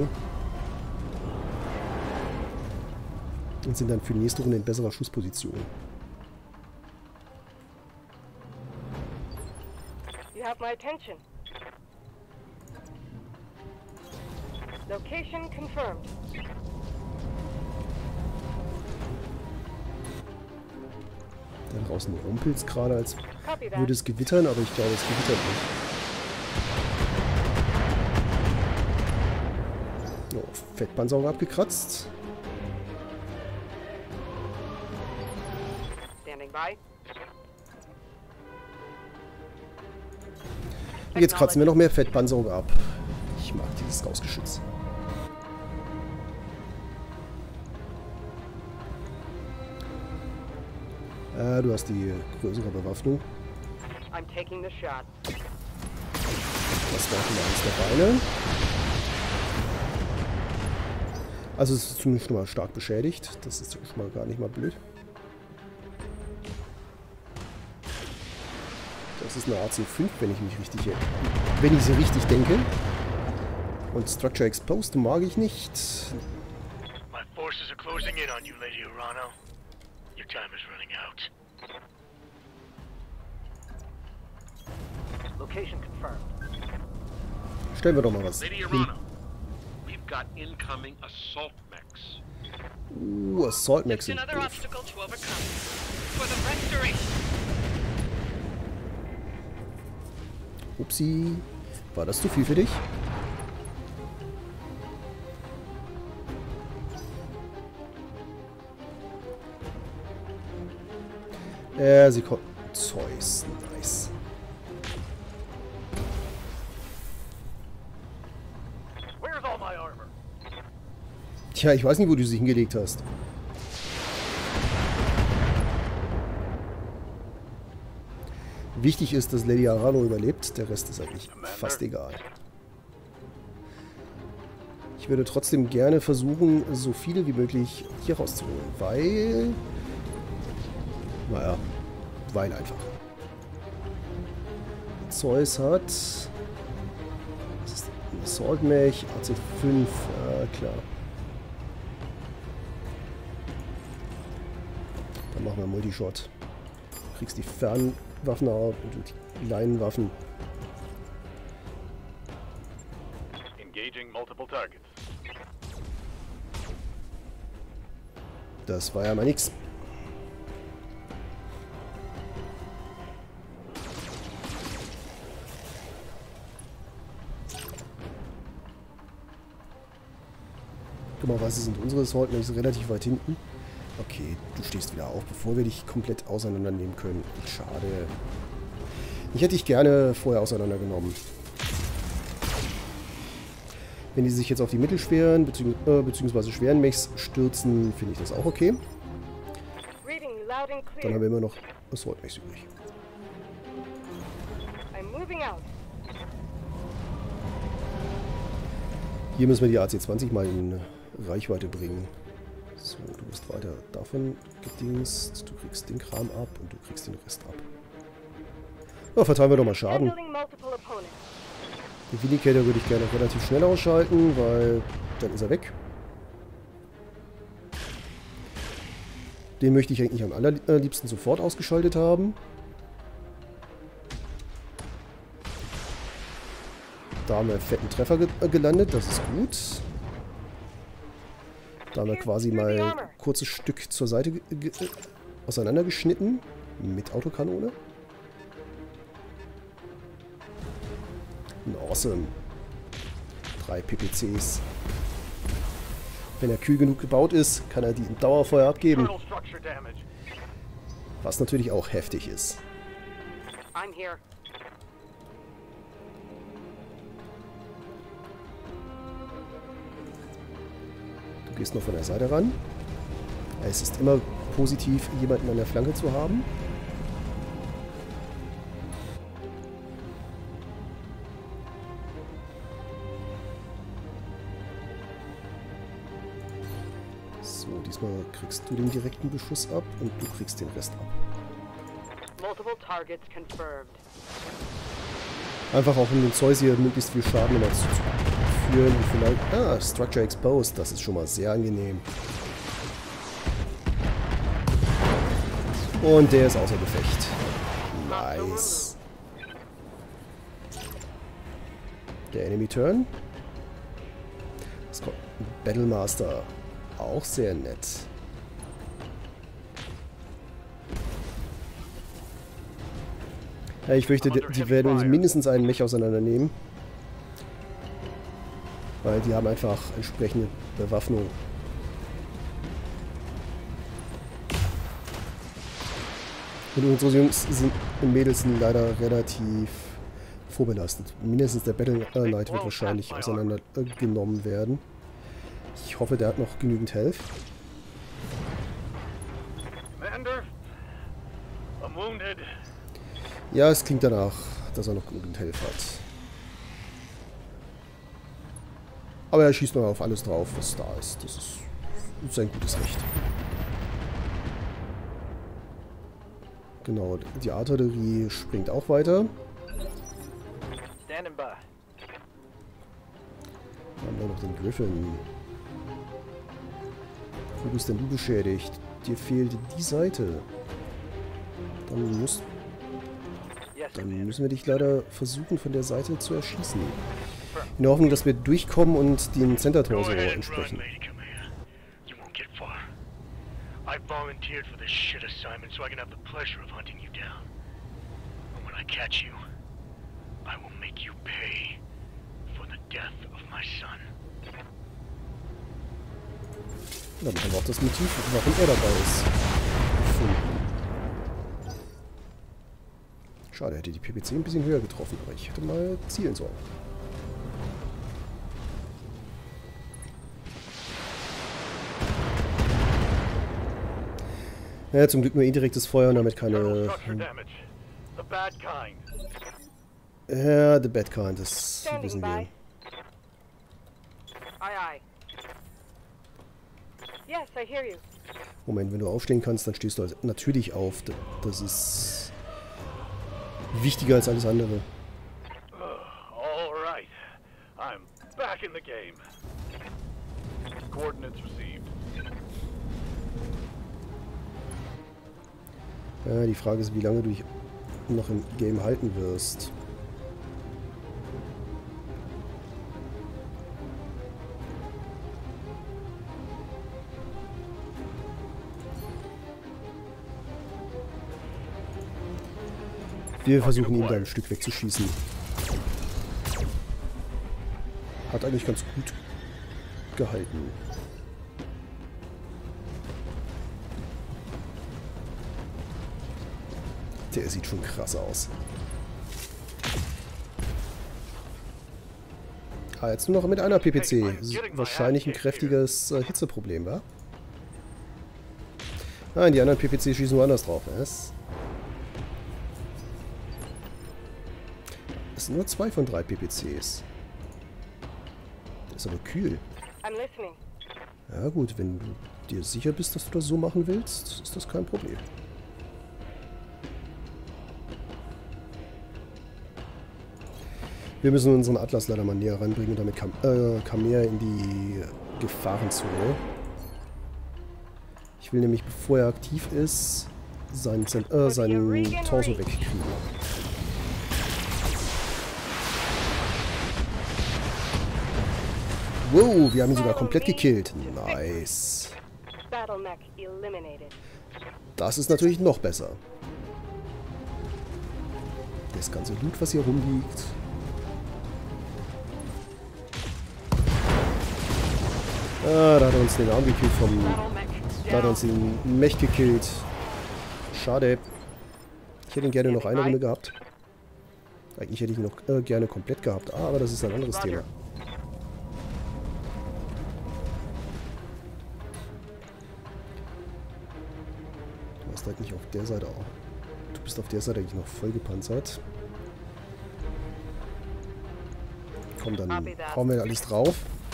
Und sind dann für die nächste Runde in besserer Schussposition. You have my attention. Location confirmed. Da draußen rumpelt es gerade, als würde es gewittern, aber ich glaube, es gewittert nicht. Oh, Fettbandsauger abgekratzt. Standing by. Und jetzt kratzen wir noch mehr Fettbandsauger ab. Ich mag dieses Gaußgeschütz. Äh, du hast die größere Bewaffnung. I'm taking the shot. Das war schon mal eins der Beine. Also es ist zumindest schon mal stark beschädigt. Das ist schon mal gar nicht mal blöd. Das ist eine A C fünf, wenn ich mich richtig, wenn ich sie richtig denke. Und Structure Exposed mag ich nicht. My forces are closing in on you, Lady Arano. Your time is running out. Location confirmed. Stellen wir doch mal was Lady hin. Arano, we've got incoming assault mechs. Uh, Assault Mechs It's sind another doof. obstacle to overcome. For the restoration. Upsi. War das zu viel für dich? Ja, sie kommt. Zeus, nice. Where's all my armor? Tja, ich weiß nicht, wo du sie hingelegt hast. Wichtig ist, dass Lady Arano überlebt. Der Rest ist eigentlich fast egal. Ich würde trotzdem gerne versuchen, so viele wie möglich hier rauszuholen. Weil... Naja, weil einfach. Zeus hat... Das ist ein Assault Mech, A C fünf, ja klar. Dann machen wir Multishot. Du kriegst die Fernwaffen auf und die Leinenwaffen. Engaging multiple targets. Das war ja mal nix. Dummerweise sind unsere Assault Mechs relativ weit hinten. Okay, du stehst wieder auf, bevor wir dich komplett auseinandernehmen können. Schade. Ich hätte dich gerne vorher auseinandergenommen. Wenn die sich jetzt auf die mittelschweren bzw. äh, beziehungsweise schweren Mechs stürzen, finde ich das auch okay. Reading loud and Dann clear. haben wir immer noch Assault Mechs übrig. I'm moving out. Hier müssen wir die A C zwanzig mal in Reichweite bringen. So, du bist weiter davon gedingst. Du kriegst den Kram ab und du kriegst den Rest ab. Ja, verteilen wir doch mal Schaden. Handling multiple opponents. Den Vindicator würde ich gerne relativ schnell ausschalten, weil dann ist er weg. Den möchte ich eigentlich am allerliebsten sofort ausgeschaltet haben. Da haben wir einen fetten Treffer ge äh, gelandet, das ist gut. Da haben wir quasi mal ein kurzes Stück zur Seite ge ge auseinandergeschnitten. Mit Autokanone. Awesome. Drei P P Cs. Wenn er kühl genug gebaut ist, kann er die in Dauerfeuer abgeben. Was natürlich auch heftig ist. I'm here. Du gehst noch von der Seite ran. Es ist immer positiv, jemanden an der Flanke zu haben. So, diesmal kriegst du den direkten Beschuss ab und du kriegst den Rest ab. Multiple targets confirmed. Einfach auch um den Zeus hier möglichst viel Schaden immer zuzuführen. Und vielleicht... Ah, Structure Exposed. Das ist schon mal sehr angenehm. Und der ist außer Gefecht. Nice. Der Enemy Turn. Das kommt. Battlemaster. Auch sehr nett. Ja, ich fürchte, die, die werden uns mindestens einen Mech auseinandernehmen. Weil die haben einfach entsprechende Bewaffnung. Und unsere Jungs sind, und Mädels sind leider relativ vorbelastet. Mindestens der Battle Knight wird wahrscheinlich auseinandergenommen werden. Ich hoffe, der hat noch genügend Health. Commander, I'm wounded. Ja, es klingt danach, dass er noch genügend Health hat. Aber er schießt noch auf alles drauf, was da ist. Das ist, das ist ein gutes Recht. Genau, die Artillerie springt auch weiter. Standing by. Dann haben wir noch den Griffin. Wo bist denn du beschädigt? Dir fehlt die Seite. Dann, muss, dann müssen wir dich leider versuchen, von der Seite zu erschießen. In der Hoffnung, dass wir durchkommen und den Center-Torso entsprechen. I volunteered for this shit assignment so I can have the pleasure of hunting you down. And when I catch you, I will make you pay for the death of my son. Dann haben wir auch das Motiv, warum er dabei ist, gefunden. Schade, hätte die P P C ein bisschen höher getroffen, aber ich hätte mal zielen sollen. Ja, zum Glück nur indirektes Feuer und damit Internal keine... structure damage. The bad kind. Ja, the bad kind, das Standing wissen by. wir. Aye, aye. Yes, I hear you. Moment, wenn du aufstehen kannst, dann stehst du halt natürlich auf. D- Das ist wichtiger als alles andere. All right. I'm back in the game. Coordinates received. Ja, die Frage ist, wie lange du dich noch im Game halten wirst. Wir versuchen ihn da ein Stück wegzuschießen. Hat eigentlich ganz gut gehalten. Der sieht schon krass aus. Ah, jetzt nur noch mit einer P P C. Wahrscheinlich ein kräftiges äh, Hitzeproblem, wa? Nein, die anderen P P C schießen woanders drauf. Es sind nur zwei von drei P P Cs. Das ist aber kühl. I'm listening. Ja gut, wenn du dir sicher bist, dass du das so machen willst, ist das kein Problem. Wir müssen unseren Atlas leider mal näher ranbringen und damit kam, äh, kam mehr in die Gefahrenzone. Ich will nämlich, bevor er aktiv ist, seinen, Zent äh, seinen Torso wegkriegen. Wow, wir haben ihn sogar komplett gekillt. Nice. Battlemech eliminated. Das ist natürlich noch besser. Das ganze Loot, was hier rumliegt. Ah, da hat er uns den Arm gekillt vom... Da hat er uns den Mech gekillt. Schade. Ich hätte ihn gerne noch eine Runde gehabt. Eigentlich hätte ich ihn noch äh, gerne komplett gehabt, aber das ist ein anderes Thema. Du hast halt nicht auf der Seite auch. Du bist auf der Seite eigentlich noch voll gepanzert. Komm, dann hauen wir alles drauf.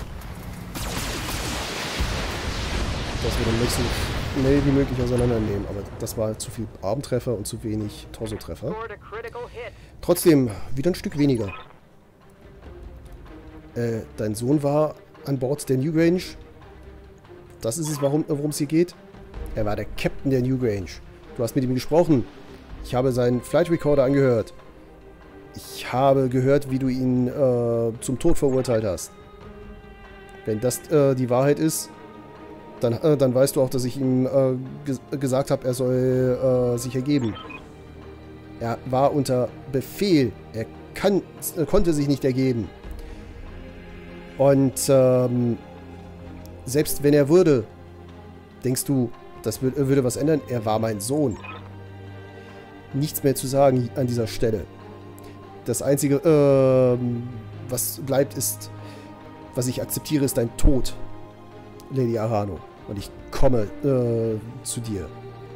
Dass wir den nächsten schnell wie möglich auseinandernehmen. Aber das war zu viel Armtreffer und zu wenig Torso-Treffer. Trotzdem, wieder ein Stück weniger. Äh, dein Sohn war an Bord der Newgrange. Das ist es, worum es hier geht. Er war der Captain der Newgrange. Du hast mit ihm gesprochen. Ich habe seinen Flight Recorder angehört. Ich habe gehört, wie du ihn äh, zum Tod verurteilt hast. Wenn das äh, die Wahrheit ist, dann, äh, dann weißt du auch, dass ich ihm äh, ges gesagt habe, er soll äh, sich ergeben. Er war unter Befehl. Er kann, äh, konnte sich nicht ergeben. Und ähm, selbst wenn er würde, denkst du, das wür würde was ändern? Er war mein Sohn. Nichts mehr zu sagen an dieser Stelle. Das Einzige, ähm, was bleibt, ist, was ich akzeptiere, ist dein Tod, Lady Arano. Und ich komme äh, zu dir.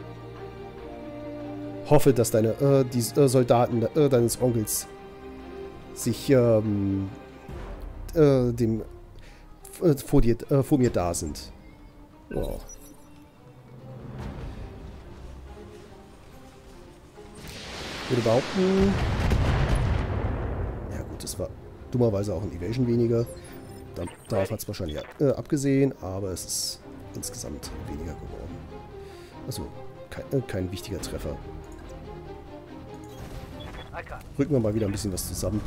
Hoffe, dass deine äh, die äh, Soldaten äh, deines Onkels sich ähm, äh, dem äh, vor dir äh, vor mir da sind. Wow. Ich würde behaupten, ja gut, das war dummerweise auch ein Evasion weniger. Da, darauf hat es wahrscheinlich äh, abgesehen, aber es ist insgesamt weniger geworden. Also kein, äh, kein wichtiger Treffer. Rücken wir mal wieder ein bisschen was zusammen.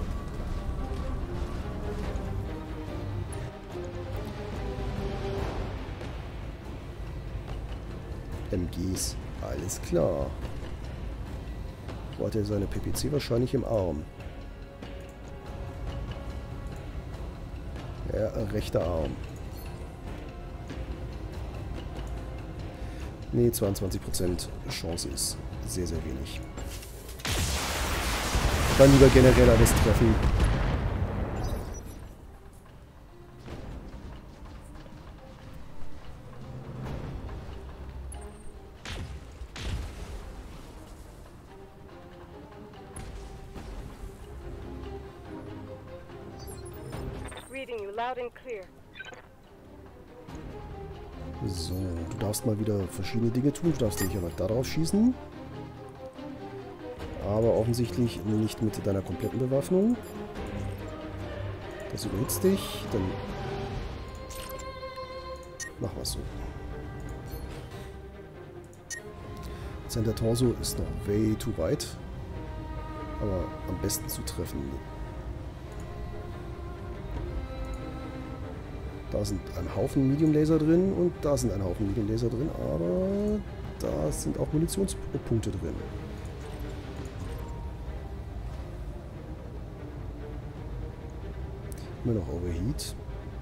M Gs, alles klar. Wo hat er seine P P C? Wahrscheinlich im Arm. Ja, rechter Arm. Ne, zweiundzwanzig Prozent Chance ist sehr, sehr wenig. Dann lieber generell alles treffen. Receiving you loud and clear. So, du darfst mal wieder verschiedene Dinge tun. Du darfst dich aber da drauf schießen. Aber offensichtlich nicht mit deiner kompletten Bewaffnung. Das überhitzt dich. Dann machen wir es so. Center Torso ist noch way too weit. Aber am besten zu treffen. Da sind ein Haufen Medium Laser drin und da sind ein Haufen Medium Laser drin, aber da sind auch Munitionspunkte drin. Immer noch Overheat.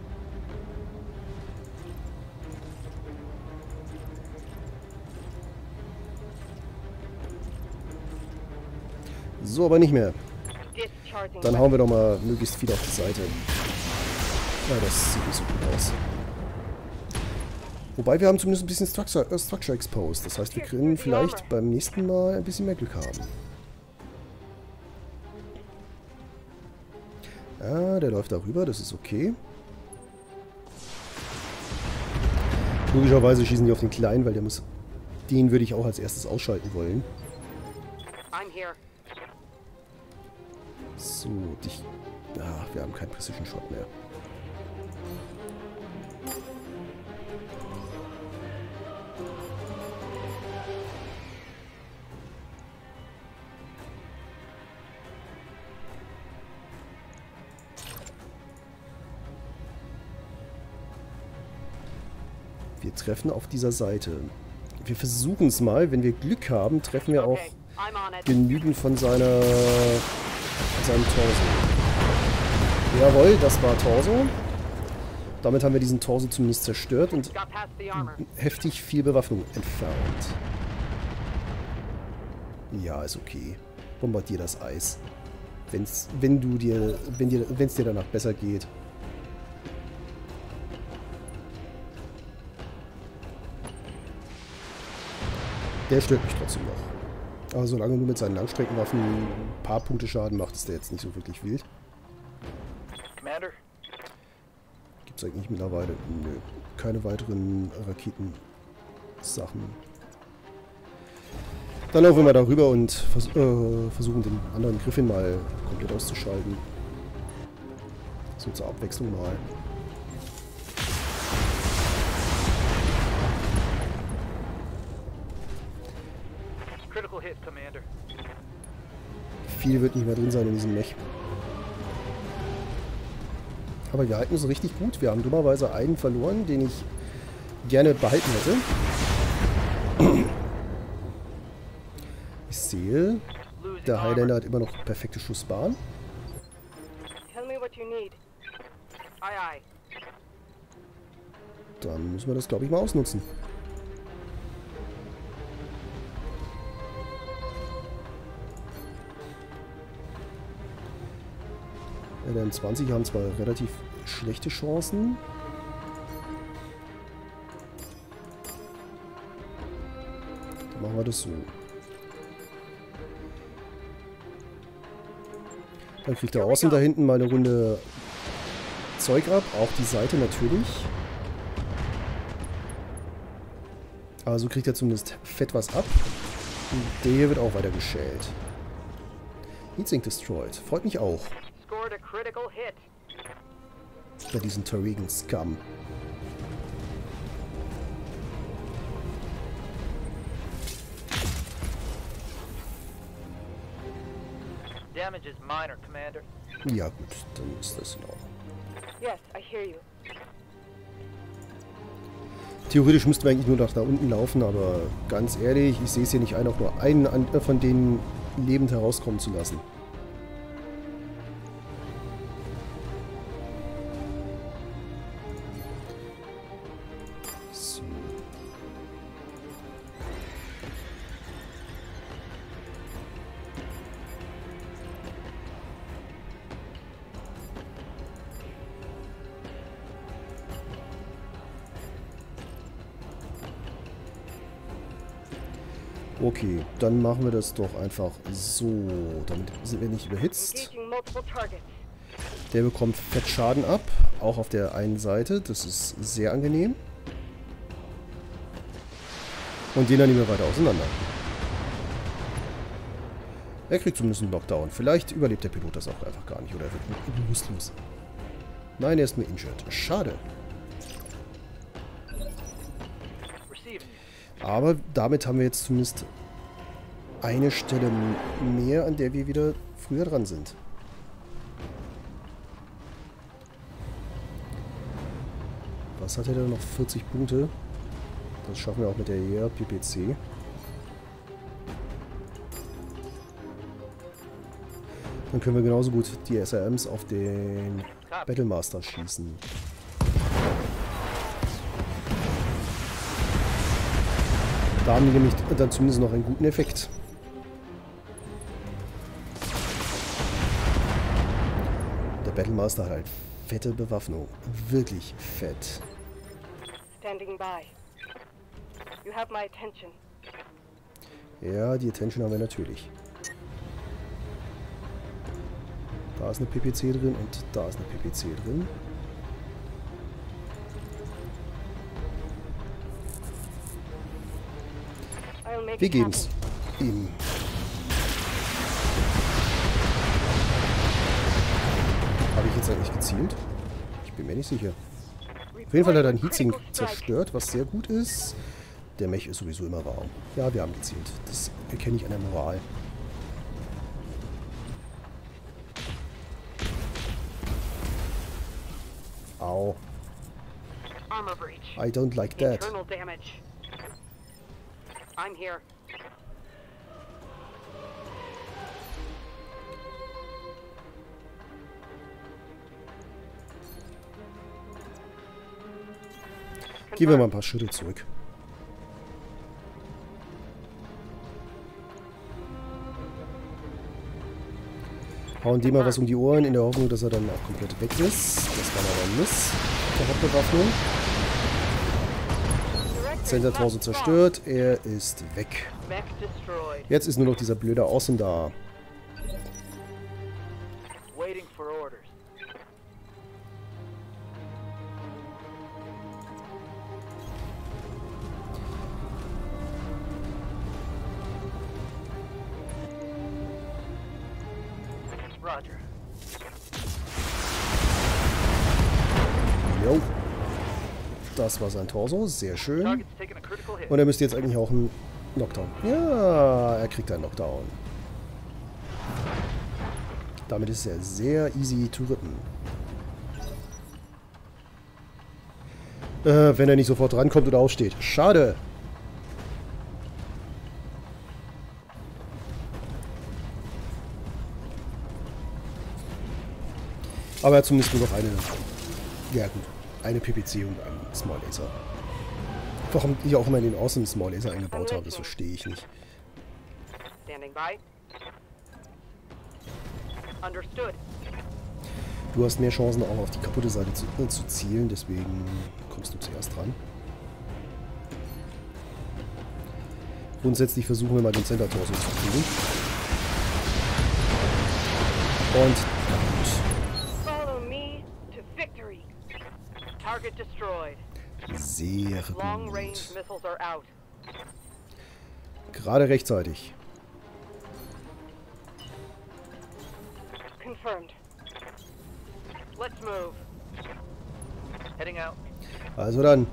So, aber nicht mehr. Dann hauen wir doch mal möglichst viel auf die Seite. Ja, das sieht nicht so gut aus. Wobei wir haben zumindest ein bisschen Structure, äh, Structure Exposed. Das heißt, wir können vielleicht beim nächsten Mal ein bisschen mehr Glück haben. Ja, der läuft darüber, das ist okay. Logischerweise schießen die auf den Kleinen, weil der muss... Den würde ich auch als erstes ausschalten wollen. So, dich... Ah, wir haben keinen Precision Shot mehr. Wir treffen auf dieser Seite. Wir versuchen es mal. Wenn wir Glück haben, treffen wir auch genügend von seiner, seinem Torso. Jawohl, das war Torso. Damit haben wir diesen Torso zumindest zerstört und heftig viel Bewaffnung entfernt. Ja, ist okay. Bombardier das Eis. Wenn's, wenn du dir, wenn dir, wenn es dir danach besser geht. Der stört mich trotzdem noch. Aber solange du mit seinen Langstreckenwaffen ein paar Punkte Schaden macht, ist der jetzt nicht so wirklich wild. Commander? Gibt es eigentlich mittlerweile? Nö. Keine weiteren Raketensachen. Dann laufen wir mal darüber und vers äh, versuchen den anderen Griffin mal komplett auszuschalten. So zur Abwechslung mal. Viel wird nicht mehr drin sein in diesem Mech. Aber wir halten es richtig gut. Wir haben dummerweise einen verloren, den ich gerne behalten hätte. Ich sehe, der Highlander hat immer noch perfekte Schussbahn. Dann müssen wir das, glaube ich, mal ausnutzen. Der M zwanzig haben zwar relativ schlechte Chancen. Dann machen wir das so. Dann kriegt der Außen da hinten mal eine Runde Zeug ab. Auch die Seite natürlich. Aber so kriegt er zumindest fett was ab. Und der hier wird auch weiter geschält. Heatsink destroyed. Freut mich auch. Bei diesen Turigan Scum. Damage is minor, Commander. Ja gut, dann ist das in Ordnung. Yes, I hear you. Theoretisch müssten wir eigentlich nur nach da unten laufen, aber ganz ehrlich, ich sehe es hier nicht ein, auch nur einen von denen lebend herauskommen zu lassen. So. Okay, dann machen wir das doch einfach so. Damit sind wir nicht überhitzt. Der bekommt fett Schaden ab, auch auf der einen Seite. Das ist sehr angenehm. Und den dann nehmen wir weiter auseinander. Er kriegt zumindest einen Knockdown. Vielleicht überlebt der Pilot das auch einfach gar nicht. Oder er wird bewusstlos. Nein, er ist nur injured. Schade. Aber damit haben wir jetzt zumindest eine Stelle mehr, an der wir wieder früher dran sind. Was hat er da noch? vierzig Punkte. Das schaffen wir auch mit der E R P P C. Dann können wir genauso gut die S R Ms auf den Battlemaster schießen. Da haben die nämlich dann zumindest noch einen guten Effekt. Der Battlemaster hat halt fette Bewaffnung. Wirklich fett. Standing by. You have my attention. Ja, die Attention haben wir natürlich. Da ist eine P P C drin und da ist eine P P C drin. Wir geben's ihm. Habe ich jetzt eigentlich gezielt? Ich bin mir nicht sicher. Auf jeden Fall hat er einen Heatsink zerstört, was sehr gut ist. Der Mech ist sowieso immer warm. Ja, wir haben gezielt. Das erkenne ich an der Moral. Au. I don't like that. I'm here. Gehen wir mal ein paar Schritte zurück. Hauen dem mal was um die Ohren, in der Hoffnung, dass er dann auch komplett weg ist. Das war aber ein Miss, der Hauptbewaffnung. Center-Torso zerstört, er ist weg. Jetzt ist nur noch dieser blöde Außen da. Roger. Jo. Das war sein Torso, sehr schön. Und er müsste jetzt eigentlich auch einen Knockdown. Ja, er kriegt einen Knockdown. Damit ist er sehr easy to rippen. Äh, wenn er nicht sofort rankommt oder aufsteht. Schade. Aber er hat zumindest nur noch eine, ja gut, eine P P C und einen Small Laser. Warum ich auch immer den Awesome Small Laser eingebaut habe, das verstehe ich nicht. Du hast mehr Chancen auch auf die kaputte Seite zu, äh, zu zielen, deswegen kommst du zuerst dran. Grundsätzlich versuchen wir mal den Center-Torso zu kriegen. Und sehr gut. Gerade rechtzeitig. Also dann.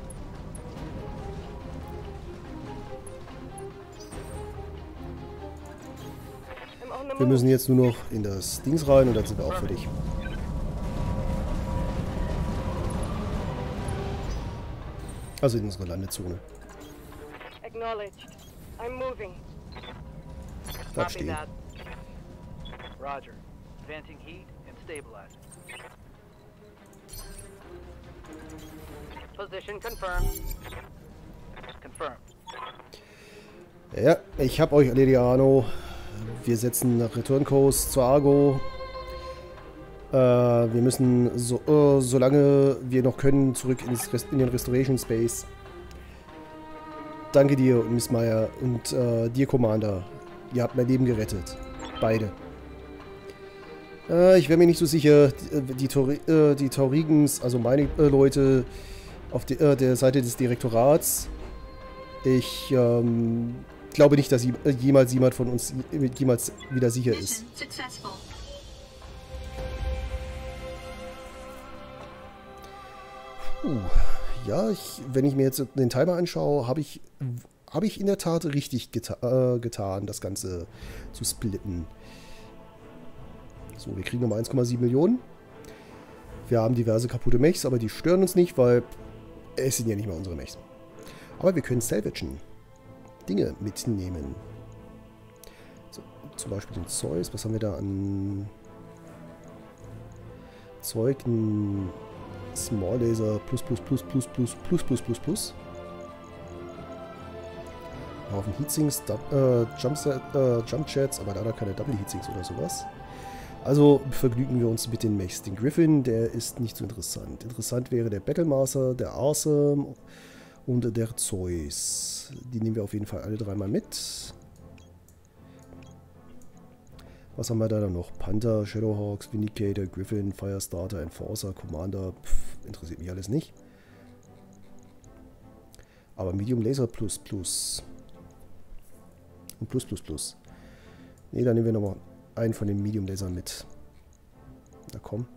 Wir müssen jetzt nur noch in das Dings rein und dann sind wir auch fertig. Also in unsere Landezone. Bleib stehen. Roger. Venting heat and stabilizing. Position confirmed. Confirmed. Ja, ich hab euch erledigt, Arno. Wir setzen Return Course zur Argo. Äh, wir müssen, so, uh, solange wir noch können, zurück ins Rest in den Restoration Space. Danke dir, Miss Meyer, und äh, dir, Commander. Ihr habt mein Leben gerettet. Beide. Äh, ich wäre mir nicht so sicher. Die, die, Tauri äh, die Taurigens, also meine äh, Leute auf de äh, der Seite des Direktorats. Ich ähm, glaube nicht, dass äh, jemals jemand von uns jemals wieder sicher ist. Puh. Ja, ich, wenn ich mir jetzt den Timer anschaue, habe ich, hab ich in der Tat richtig geta äh, getan, das Ganze zu splitten. So, wir kriegen nochmal eins Komma sieben Millionen. Wir haben diverse kaputte Mechs, aber die stören uns nicht, weil es sind ja nicht mal unsere Mechs. Aber wir können salvagen. Dinge mitnehmen. So, zum Beispiel den Zeus. Was haben wir da an Zeug? Ein Small Laser plus plus plus plus plus plus plus plus plus. Haufen Heatsinks, äh, Jump, äh, Jump Jets, aber leider keine Double Heatsinks oder sowas. Also vergnügen wir uns mit den Mechs. Den Griffin, der ist nicht so interessant. Interessant wäre der Battlemaster, der Awesome und der Zeus. Die nehmen wir auf jeden Fall alle dreimal mit. Was haben wir da noch? Panther, Shadowhawks, Vindicator, Griffin, Firestarter, Enforcer, Commander. Pff, interessiert mich alles nicht. Aber Medium Laser plus plus. Und plus plus plus. Ne, dann nehmen wir nochmal einen von den Medium Lasern mit. Na komm.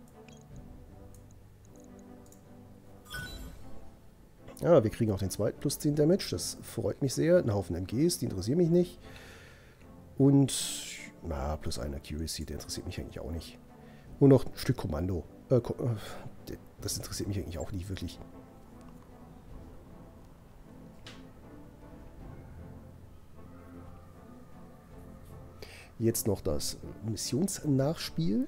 Ja, wir kriegen auch den zweiten plus zehn Damage. Das freut mich sehr. Ein Haufen M Gs, die interessieren mich nicht. Und na, plus ein Accuracy, der interessiert mich eigentlich auch nicht. Nur noch ein Stück Kommando. Äh, das interessiert mich eigentlich auch nicht wirklich. Jetzt noch das Missionsnachspiel.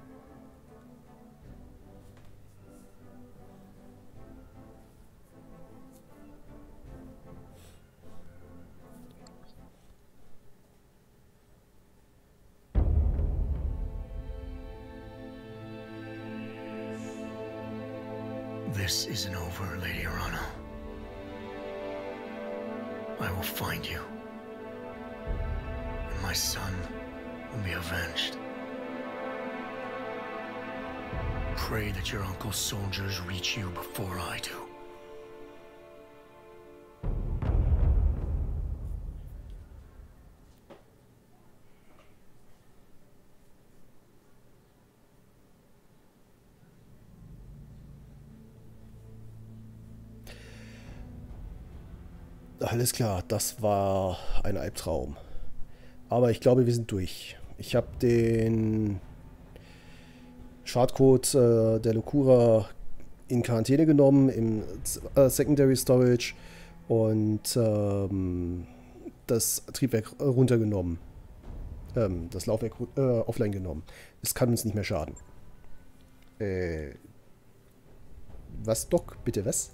This isn't over, Lady Arana. I will find you. And my son will be avenged. Pray that your uncle's soldiers reach you before I do. Alles klar, das war ein Albtraum. Aber ich glaube, wir sind durch. Ich habe den Schadcode äh, der Locura in Quarantäne genommen, im äh, Secondary Storage und ähm, das Triebwerk runtergenommen. Ähm, das Laufwerk äh, offline genommen. Es kann uns nicht mehr schaden. Äh, was, Doc? Bitte, was?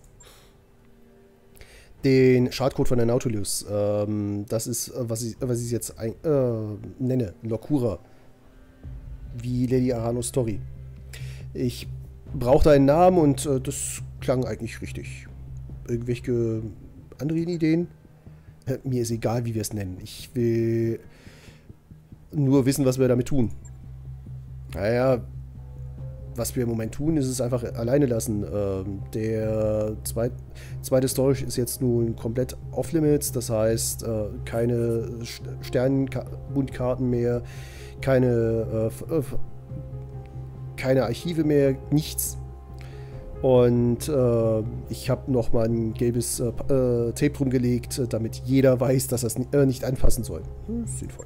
Den Schadcode von der Nautilus. Ähm, das ist, was ich, was ich jetzt ein, äh, nenne. Locura. Wie Lady Aranos Story. Ich brauchte einen Namen und äh, das klang eigentlich richtig. Irgendwelche anderen Ideen? Äh, mir ist egal, wie wir es nennen. Ich will nur wissen, was wir damit tun. Naja, was wir im Moment tun, ist es einfach alleine lassen. Ähm, der zweit, zweite Storage ist jetzt nun komplett off-limits, das heißt, äh, keine Sternenbundkarten mehr, keine, äh, keine Archive mehr, nichts. Und äh, ich habe nochmal ein gelbes äh, Tape rumgelegt, damit jeder weiß, dass er es äh, nicht anfassen soll. Hm, sinnvoll.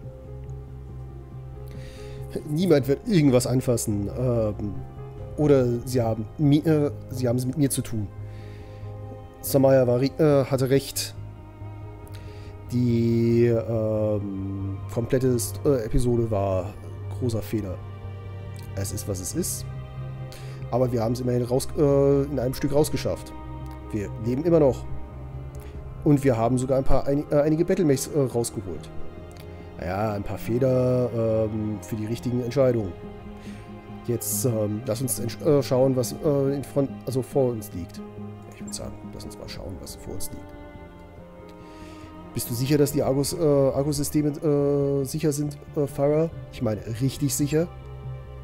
Niemand wird irgendwas anfassen. Ähm, oder sie haben, äh, sie haben es mit mir zu tun. Samaya war, äh, hatte recht. Die ähm, komplette äh, Episode war großer Fehler. Es ist, was es ist. Aber wir haben es immerhin raus, äh, in einem Stück rausgeschafft. Wir leben immer noch. Und wir haben sogar ein paar ein, äh, einige Battlemechs äh, rausgeholt. Ja, ein paar Fehler ähm, für die richtigen Entscheidungen. Jetzt ähm, lass uns äh, schauen, was äh, in Front, also vor uns liegt. Ich würde sagen, lass uns mal schauen, was vor uns liegt. Bist du sicher, dass die Argus, äh, Argus-Systeme äh, sicher sind, äh, Farah? Ich meine, richtig sicher?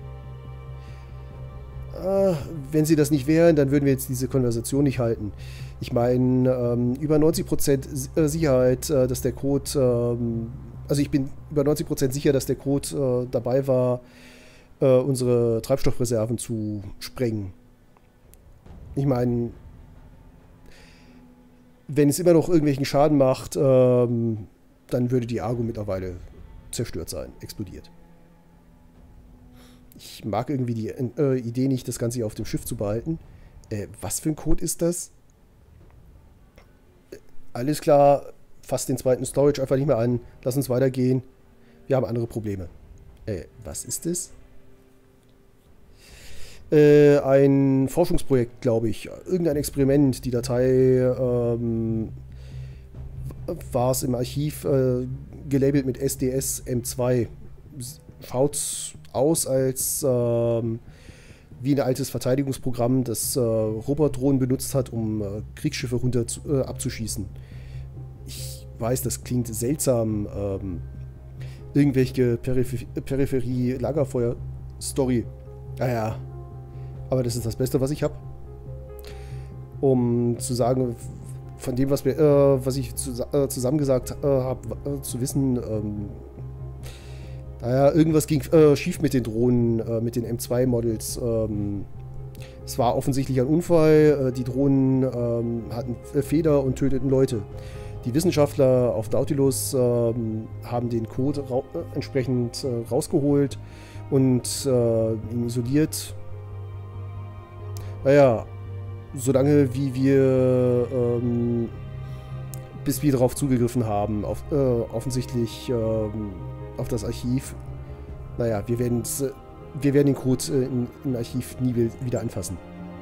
Äh, wenn sie das nicht wären, dann würden wir jetzt diese Konversation nicht halten. Ich meine, ähm, über neunzig Prozent Sicherheit, äh, dass der Code, ähm, also ich bin über neunzig Prozent sicher, dass der Code äh, dabei war, äh, unsere Treibstoffreserven zu sprengen. Ich meine, wenn es immer noch irgendwelchen Schaden macht, ähm, dann würde die Argo mittlerweile zerstört sein, explodiert. Ich mag irgendwie die äh, Idee nicht, das Ganze hier auf dem Schiff zu behalten. Äh, was für ein Code ist das? Äh, alles klar, fass den zweiten Storage einfach nicht mehr an. Lass uns weitergehen. Wir haben andere Probleme. Äh, was ist das? Äh, ein Forschungsprojekt, glaube ich. Irgendein Experiment. Die Datei ähm, war es im Archiv äh, gelabelt mit S D S M zwei. Schaut aus als ähm, wie ein altes Verteidigungsprogramm, das äh, Robotdrohnen benutzt hat, um äh, Kriegsschiffe runter zu, äh, abzuschießen. Ich weiß, das klingt seltsam. Ähm, irgendwelche Peripher Peripherie-Lagerfeuer-Story. Naja, aber das ist das Beste, was ich habe. Um zu sagen, von dem, was, wir, äh, was ich zu, äh, zusammengesagt äh, habe, äh, zu wissen, ähm, naja, irgendwas ging äh, schief mit den Drohnen, äh, mit den M zwei Models. Ähm, es war offensichtlich ein Unfall. Äh, die Drohnen ähm, hatten Feder und töteten Leute. Die Wissenschaftler auf Nautilus ähm, haben den Code ra äh, entsprechend äh, rausgeholt und äh, ihn isoliert. Naja, solange wie wir, ähm, bis wir darauf zugegriffen haben, auf, äh, offensichtlich ähm, auf das Archiv. Naja, wir werden, wir werden den Code äh, in, im Archiv nie wieder anfassen.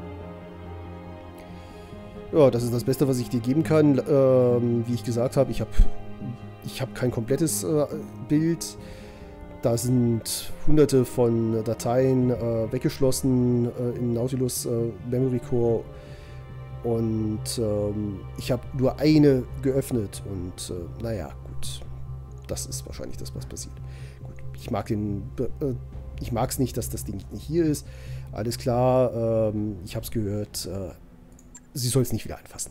Ja, das ist das Beste, was ich dir geben kann. Ähm, wie ich gesagt habe, ich habe ich hab kein komplettes äh, Bild. Da sind hunderte von Dateien äh, weggeschlossen äh, im Nautilus äh, Memory Core. Und ähm, ich habe nur eine geöffnet. Und äh, naja, gut. Das ist wahrscheinlich das, was passiert. Gut, ich mag den, äh, ich mag es nicht, dass das Ding nicht hier ist. Alles klar, ähm, ich habe es gehört. Äh, sie soll es nicht wieder anfassen.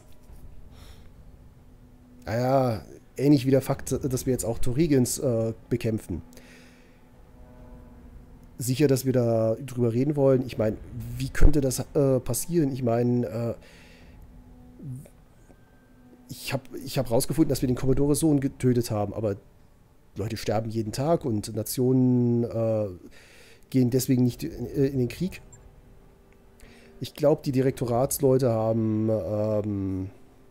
Naja, ähnlich wie der Fakt, dass wir jetzt auch Torrigens äh, bekämpfen. Sicher, dass wir da drüber reden wollen. Ich meine, wie könnte das äh, passieren? Ich meine, äh, ich habe ich hab rausgefunden, dass wir den Commodore-Sohn getötet haben, aber Leute sterben jeden Tag und Nationen äh, gehen deswegen nicht in, in den Krieg. Ich glaube, die Direktoratsleute haben, ähm,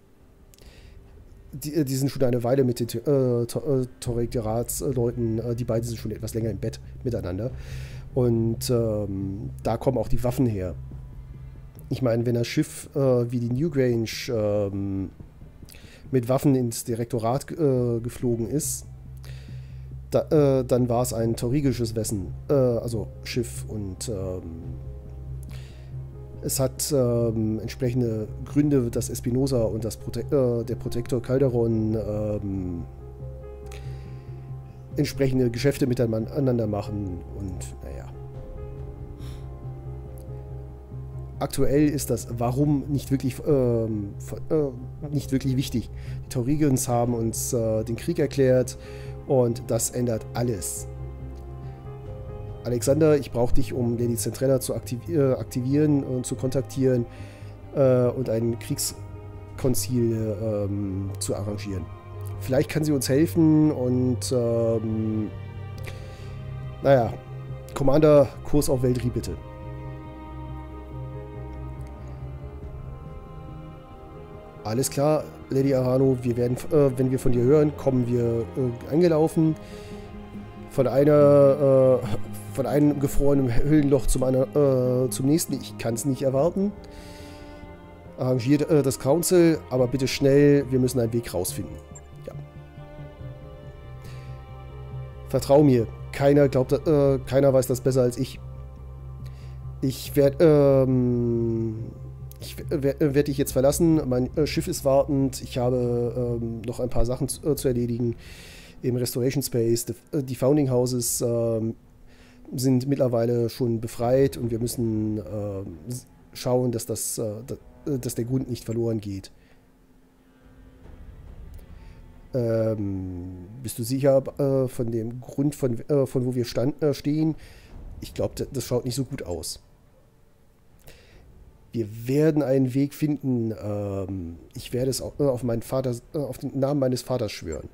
die, die sind schon eine Weile mit den äh, Direktoratsleuten, äh, die beiden sind schon etwas länger im Bett miteinander. Und ähm, da kommen auch die Waffen her. Ich meine, wenn das Schiff äh, wie die Newgrange ähm, mit Waffen ins Direktorat äh, geflogen ist, Da, äh, dann war es ein taurigisches Wesen, äh, also Schiff, und ähm, es hat ähm, entsprechende Gründe, dass Espinosa und das Prote äh, der Protektor Calderon ähm, entsprechende Geschäfte miteinander machen und naja. Aktuell ist das Warum nicht wirklich, ähm, äh, nicht wirklich wichtig. Die Taurigens haben uns äh, den Krieg erklärt. Und das ändert alles. Alexander, ich brauche dich, um Lady Centrella zu aktivi äh, aktivieren und zu kontaktieren äh, und ein Kriegskonzil ähm, zu arrangieren. Vielleicht kann sie uns helfen und ähm, naja, Commander, Kurs auf Weltri bitte. Alles klar, Lady Arano, wir werden, äh, wenn wir von dir hören, kommen wir äh, angelaufen. Von einer, äh, von einem gefrorenen Höhlenloch zum, einer, äh, zum nächsten. Ich kann es nicht erwarten. Arrangiert äh, das Council, aber bitte schnell, wir müssen einen Weg rausfinden. Ja. Vertrau mir, keiner glaubt, äh, keiner weiß das besser als ich. Ich werde, ähm... Ich werde dich jetzt verlassen, mein äh, Schiff ist wartend, ich habe ähm, noch ein paar Sachen zu, äh, zu erledigen im Restoration Space, die, äh, die Founding Houses, ähm, sind mittlerweile schon befreit und wir müssen äh, schauen, dass, das, äh, dass der Grund nicht verloren geht. Ähm, bist du sicher äh, von dem Grund, von, äh, von wo wir stand, äh, stehen? Ich glaube, das schaut nicht so gut aus. Wir werden einen Weg finden. Ähm, ich werde es auf, äh, auf, meinen Vater, äh, auf den Namen meines Vaters schwören.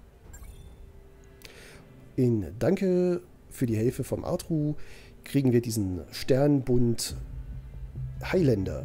In Danke für die Hilfe vom Artru kriegen wir diesen Sternbund Highlander.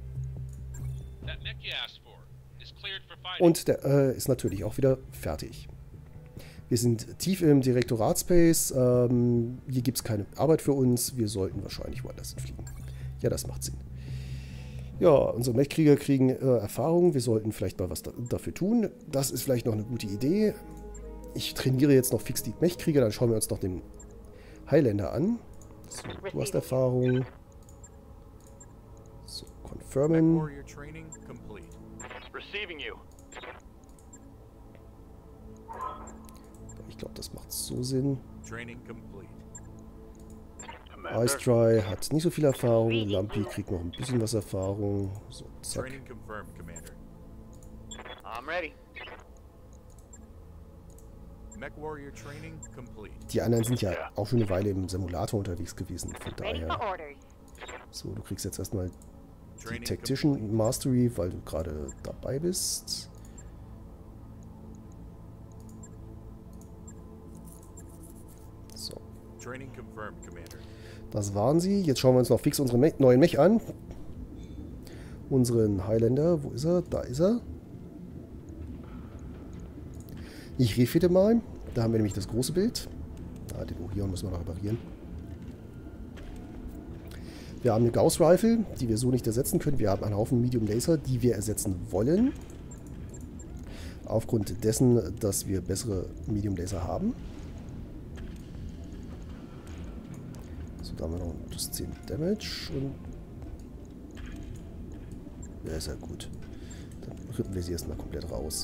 Und der äh, ist natürlich auch wieder fertig. Wir sind tief im Direktoratspace. Ähm, hier gibt es keine Arbeit für uns. Wir sollten wahrscheinlich woanders hinfliegen. Ja, das macht Sinn. Ja, unsere Mechkrieger kriegen äh, Erfahrung. Wir sollten vielleicht mal was da, dafür tun. Das ist vielleicht noch eine gute Idee. Ich trainiere jetzt noch fix die Mechkrieger. Dann schauen wir uns noch den Highlander an. So, du hast Erfahrung. So, confirmen. Ich glaube, das macht so Sinn. Ice Dry hat nicht so viel Erfahrung. Lumpy kriegt noch ein bisschen was Erfahrung. So, zack. Die anderen sind ja auch schon eine Weile im Simulator unterwegs gewesen. Von daher. So, du kriegst jetzt erstmal die Tactician Mastery, weil du gerade dabei bist. So. Das waren sie. Jetzt schauen wir uns noch fix unseren Me- neuen Mech an. Unseren Highlander. Wo ist er? Da ist er. Ich refitte mal. Da haben wir nämlich das große Bild. Ah, den Orion müssen wir noch reparieren. Wir haben eine Gauss Rifle, die wir so nicht ersetzen können. Wir haben einen Haufen Medium Laser, die wir ersetzen wollen. Aufgrund dessen, dass wir bessere Medium Laser haben. So, da haben wir noch das zehn Damage. Und ja, ist ja gut. Dann rippen wir sie erstmal komplett raus.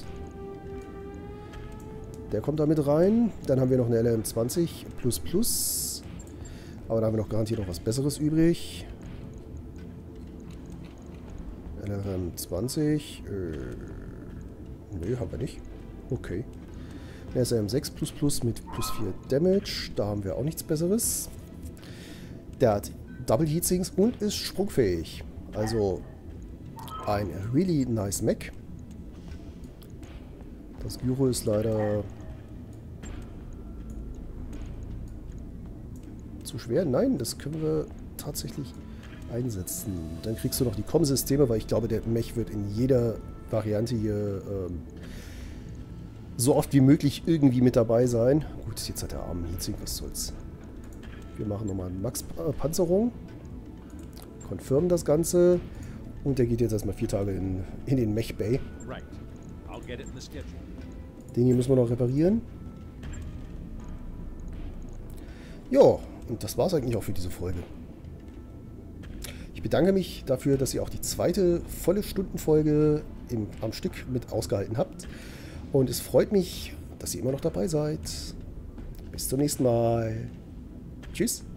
Der kommt da mit rein. Dann haben wir noch eine L R M zwanzig plus plus. Aber da haben wir noch garantiert noch was Besseres übrig. L R M zwanzig. Äh, nö, haben wir nicht. Okay. S R M sechs plus plus mit plus vier Damage. Da haben wir auch nichts Besseres. Der hat Double Heatsinks und ist sprungfähig. Also ein really nice Mech. Das Gyro ist leider zu schwer. Nein, das können wir tatsächlich einsetzen. Dann kriegst du noch die C O M-Systeme, weil ich glaube, der Mech wird in jeder Variante hier ähm, so oft wie möglich irgendwie mit dabei sein. Gut, jetzt hat der Arm Heatsink, was soll's. Wir machen nochmal Max-Panzerung. Confirmen das Ganze. Und der geht jetzt erstmal vier Tage in, in den Mech-Bay. Den hier müssen wir noch reparieren. Ja, und das war es eigentlich auch für diese Folge. Ich bedanke mich dafür, dass ihr auch die zweite volle Stundenfolge im, am Stück mit ausgehalten habt. Und es freut mich, dass ihr immer noch dabei seid. Bis zum nächsten Mal. Tschüss.